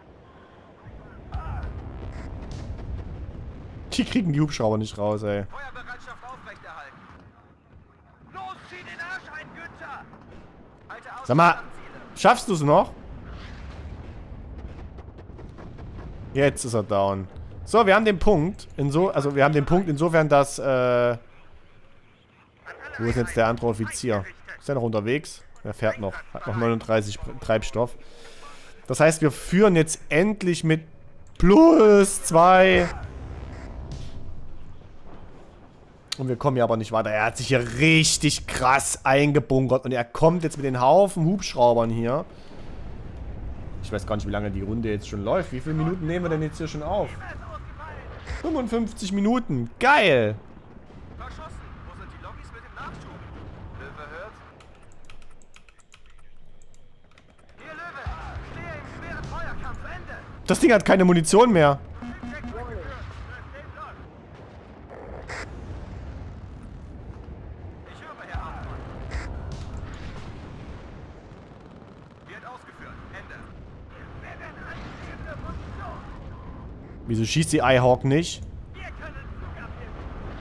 Die kriegen die Hubschrauber nicht raus, ey. Feuerbereitschaft aufrechterhalten. Los, zieh den Arsch ein, Günther! Alte Sag mal, Außenziele. schaffst du es noch? Jetzt ist er down. So, wir haben den Punkt. Inso also wir haben den Punkt insofern, dass, äh... Wo ist jetzt der andere Offizier? Ist der noch unterwegs? Er fährt noch. Hat noch neununddreißig Treibstoff. Das heißt, wir führen jetzt endlich mit plus zwei. Und wir kommen hier aber nicht weiter. Er hat sich hier richtig krass eingebunkert. Und er kommt jetzt mit den Haufen Hubschraubern hier. Ich weiß gar nicht, wie lange die Runde jetzt schon läuft. Wie viele Minuten nehmen wir denn jetzt hier schon auf? fünfundfünfzig Minuten. Geil. Verschossen. Wo sind die Logis mit dem Nachschub? Löwe hört. Hier, Löwe. Stehe im schweren Feuerkampf. Ende. Das Ding hat keine Munition mehr. Ich höre, Herr Hartmann. Wird ausgeführt. Ende. Wir werden angegebene Position. Wieso schießt die iHawk nicht? Wir können Flug abgeben.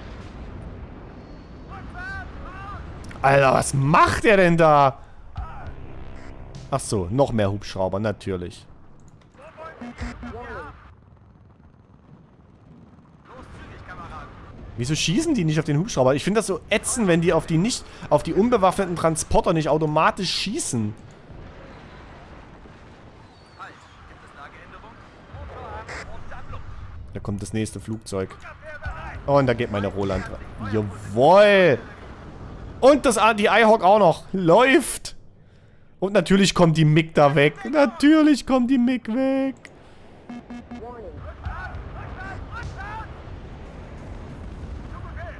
Rückwärts, raus. Alter, was macht er denn da? Ach so, noch mehr Hubschrauber, natürlich. Wo wollen Sie hin? Ja. Großzügig, Kameraden. Wieso schießen die nicht auf den Hubschrauber? Ich finde das so ätzend, wenn die auf die nicht, auf die unbewaffneten Transporter nicht automatisch schießen. Halt. Gibt es Lageänderung? Motor an und dann Luft. Da kommt das nächste Flugzeug. Abwehr bereit. Oh, und da geht meine Roland dran. Jawohl! Und das, die iHawk auch noch. Läuft! Und natürlich kommt die MiG da weg. Natürlich kommt die MiG weg. Rückwärts, rückwärts, rückwärts. Zu Befehl.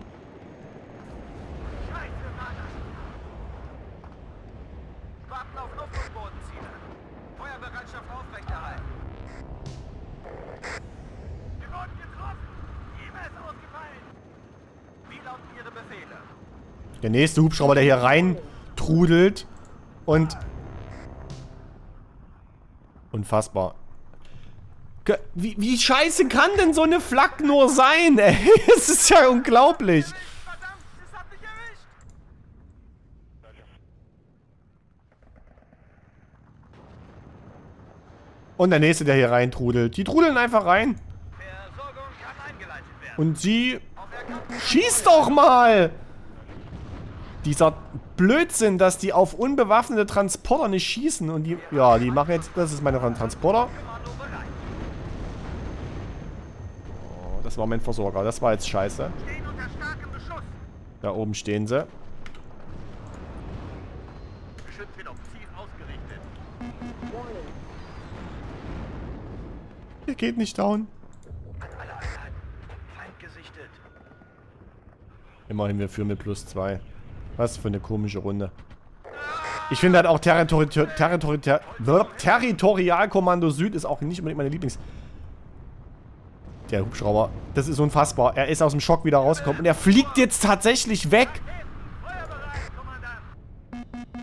Scheiße, Mann. Warten auf Luft- und Bodenziele. Feuerbereitschaft aufrechterhalten. Wir wurden getroffen. Eva ist ausgefallen. Wie lauten Ihre Befehle? Der nächste Hubschrauber, der hier rein trudelt. Und... Unfassbar. Ge- Wie, wie scheiße kann denn so eine Flak nur sein, ey? Es ist ja unglaublich. Verdammt, es hat mich erwischt. Und der nächste, der hier rein trudelt. Die trudeln einfach rein. Versorgung kann eingeleitet werden. Und sie... Auf Erkundung. Schieß doch mal! Dieser Blödsinn, dass die auf unbewaffnete Transporter nicht schießen. Und die... Ja, die machen jetzt... Das ist meine Transporter. Kommando bereit. Oh, das war mein Versorger. Das war jetzt scheiße. Stehen unter starkem Beschuss. Da oben stehen sie. Geschütz wird auf Ziel ausgerichtet. Der geht nicht down. An alle Einheiten. Feind gesichtet. Immerhin, wir führen mit plus zwei. Was für eine komische Runde. Ich finde halt auch Territori Territori Ter Territorialkommando Süd ist auch nicht unbedingt meine Lieblings... Der Hubschrauber, das ist unfassbar. Er ist aus dem Schock wieder rausgekommen und er fliegt jetzt tatsächlich weg. Feuerbereit, Kommandant.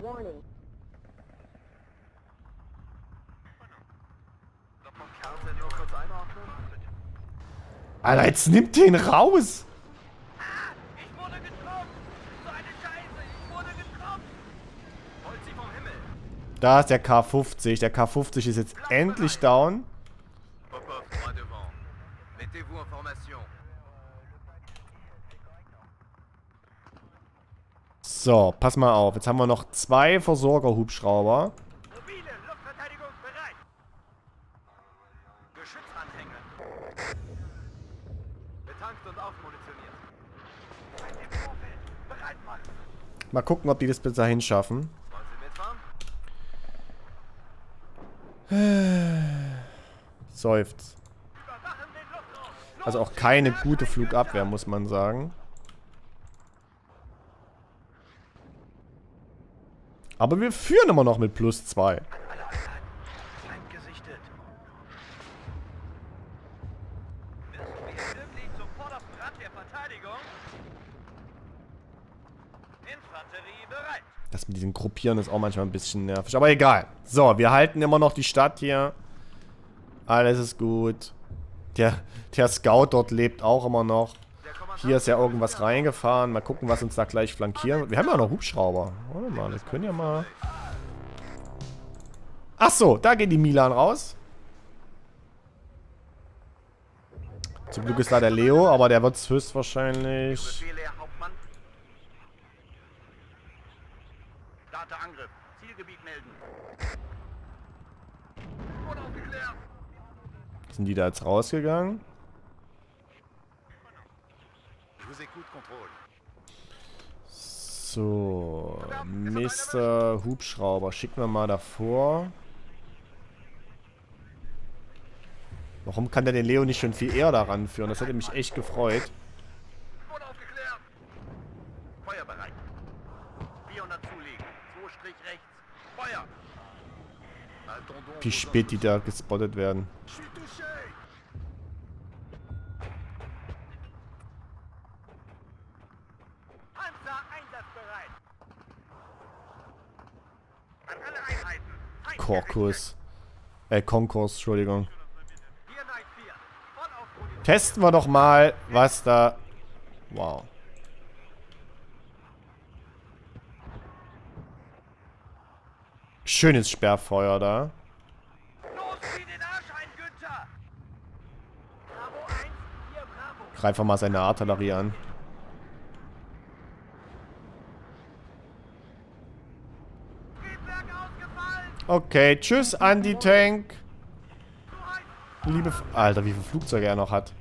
Nochmal Karte nur kurz einordnen. Alter, jetzt nimmt den raus. Ich wurde getroffen. So eine Scheiße. Ich wurde getroffen. Holt sie vom Himmel. Da ist der K fünfzig. Der K fünfzig ist jetzt endlich down. Popov, droit devant. Mettez-vous en formation. So, pass mal auf. Jetzt haben wir noch zwei Versorger-Hubschrauber. Mobile Luftverteidigung bereit. Geschützanhänger. Betankt und aufmunitioniert. Ein im Vorfeld. Bereit machen. Mal gucken, ob die das bis dahin schaffen. Wollen Sie mitfahren? Seufzt. Überwachen den Luftraum. Also auch keine gute Flugabwehr, muss man sagen. Aber wir führen immer noch mit plus zwei. Alle Einheiten. Feind gesichtet. Müssen wir wirklich zum vordersten Rand der Verteidigung? Infanterie bereit. Das mit diesen Gruppieren ist auch manchmal ein bisschen nervig. Aber egal. So, wir halten immer noch die Stadt hier. Alles ist gut. Der, der Scout dort lebt auch immer noch. Hier ist ja irgendwas reingefahren. Mal gucken, was uns da gleich flankieren. Wir haben ja noch Hubschrauber. Warte mal, das können ja mal... Ach so, da geht die Milan raus. Zum Glück ist da der Leo, aber der wird es höchstwahrscheinlich... Befehle, Herr Hauptmann. Starte Angriff. Zielgebiet melden. Unaufgeklärt. Sind die da jetzt rausgegangen? Je vous écoute, Contrôle. So, Mister Hubschrauber, schicken wir mal davor. Warum kann der den Leo nicht schon viel eher daran führen? Das hätte mich echt gefreut. Unaufgeklärt. Feuerbereit. vierhundert zulegen. zwei Strich rechts. Feuer. Wie spät die da gespottet werden. Je suis touché. Panzer einsatzbereit. An alle Einheiten. Feindgerichtet. Korkus. Äh, Konkurs, Entschuldigung. Hier Night vier. Voll auf Munition. Testen wir doch mal, was da... Wow. Schönes Sperrfeuer da. Los, zieh den Arsch ein, Günther. Bravo eins, hier Bravo. Greif mal seine Artillerie an. Triebwerk ausgefallen. Okay, tschüss, Anti-Tank. Zu heiß. Liebe... F Alter, wie viele Flugzeuge er noch hat.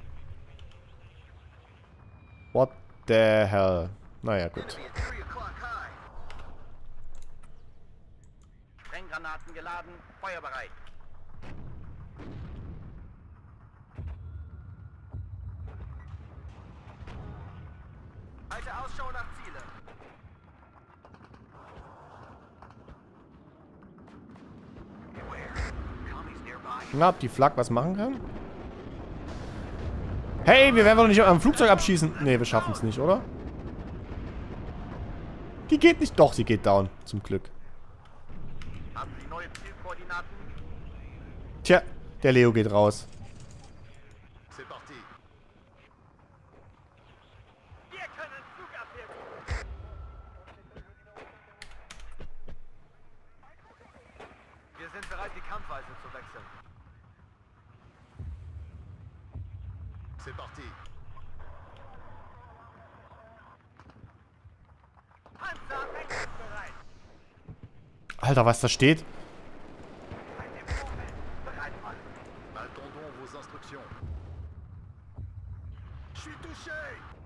What the hell? Naja, gut. Three o'clock high. Sprenggranaten geladen. Feuerbereit. Halte Ausschau nach Ziele. Beware. Commies nearby. Na, ob die Flak was machen kann? Hey, wir werden doch nicht am Flugzeug abschießen. Ne, wir schaffen es nicht, oder? Die geht nicht. Doch, sie geht down. Zum Glück. Haben Sie neue Zielkoordinaten? Tja, der Leo geht raus. C'est parti. Wir können Flugabwehr. Wir sind bereit, die Kampfweise zu wechseln. C'est parti. Panzer einsatzbereit. Alter, was da steht? Bei dem Vorfeld. Bereit, Mann. Attendons vos instructions. Je suis touché.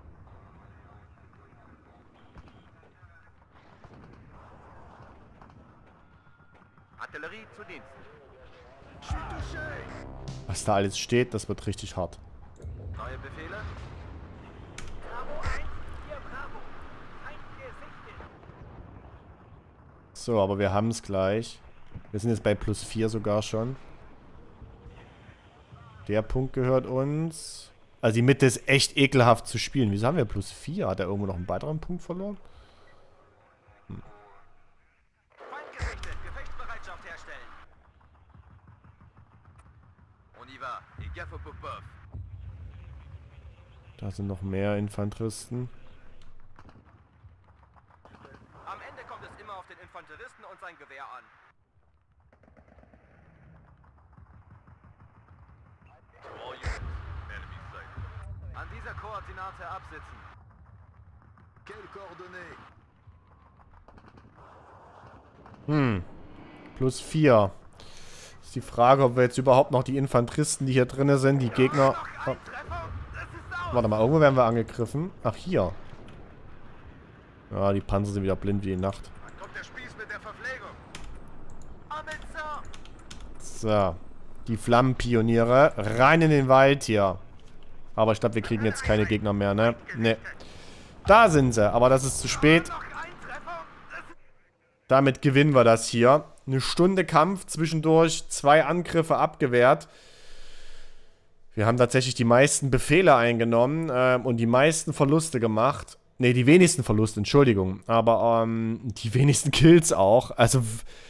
Artillerie zu Dienst. Je suis touché. Was da alles steht, das wird richtig hart. Neue Befehle? Bravo eins, hier Bravo. Feind gesichtet. So, aber wir haben es gleich. Wir sind jetzt bei plus vier sogar schon. Der Punkt gehört uns. Also die Mitte ist echt ekelhaft zu spielen. Wieso haben wir plus vier? Hat er irgendwo noch einen weiteren Punkt verloren? Feind gesichtet. Gefechtsbereitschaft herstellen. On y va. Et gaffe au Popov. Da sind noch mehr Infanteristen. Am Ende kommt es immer auf den Infanteristen und sein Gewehr an. An dieser Koordinate absitzen. Quelles coordonnées? Hm. Plus vier. Ist die Frage, ob wir jetzt überhaupt noch die Infanteristen, die hier drin sind, die Gegner... Noch ein Treffer. Das ist aus. Warte mal, irgendwo werden wir angegriffen. Ach, hier. Ja, die Panzer sind wieder blind wie die Nacht. Dann kommt der Spieß mit der Verpflegung. Amitzer. So. Die Flammenpioniere. Rein in den Wald hier. Aber ich glaube, wir kriegen jetzt keine Gegner mehr, ne? Ne. Da sind sie, aber das ist zu spät. Noch ein Treffer. Das ist Damit gewinnen wir das hier. Eine Stunde Kampf, zwischendurch zwei Angriffe abgewehrt. Wir haben tatsächlich die meisten Befehle eingenommen ähm, und die meisten Verluste gemacht. Ne, die wenigsten Verluste, Entschuldigung. Aber ähm, die wenigsten Kills auch. Also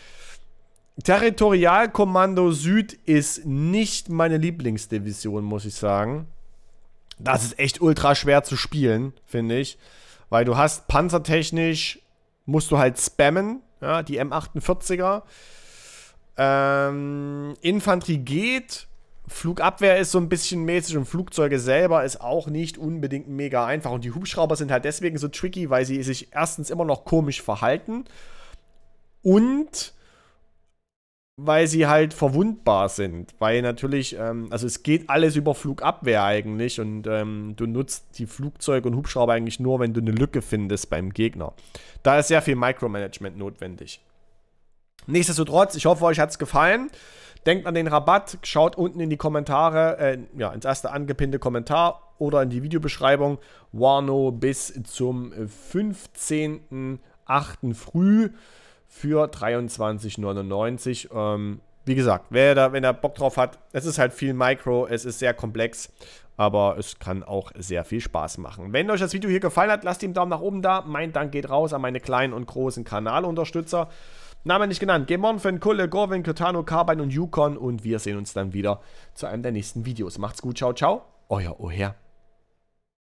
Territorialkommando Süd ist nicht meine Lieblingsdivision, muss ich sagen. Das ist echt ultra schwer zu spielen, finde ich. Weil du hast panzertechnisch, musst du halt spammen, ja, die M achtundvierziger. Ähm, Infanterie geht, Flugabwehr ist so ein bisschen mäßig und Flugzeuge selber ist auch nicht unbedingt mega einfach. Und die Hubschrauber sind halt deswegen so tricky, weil sie sich erstens immer noch komisch verhalten und weil sie halt verwundbar sind. Weil natürlich, ähm, also es geht alles über Flugabwehr eigentlich und ähm, du nutzt die Flugzeuge und Hubschrauber eigentlich nur, wenn du eine Lücke findest beim Gegner. Da ist sehr viel Micromanagement notwendig. Nichtsdestotrotz, ich hoffe, euch hat es gefallen. Denkt an den Rabatt, schaut unten in die Kommentare, äh, ja, ins erste angepinnte Kommentar oder in die Videobeschreibung. Wano bis zum fünfzehnten achten früh für dreiundzwanzig neunundneunzig. Ähm, wie gesagt, wer da, wenn er Bock drauf hat, es ist halt viel Micro, es ist sehr komplex, aber es kann auch sehr viel Spaß machen. Wenn euch das Video hier gefallen hat, lasst ihm einen Daumen nach oben da. Mein Dank geht raus an meine kleinen und großen Kanalunterstützer. Name nicht genannt. Gemon, Fan, Kulle, Gorwin, Kytano, Carbine und Yukon. Und wir sehen uns dann wieder zu einem der nächsten Videos. Macht's gut, ciao, ciao. Euer Oher.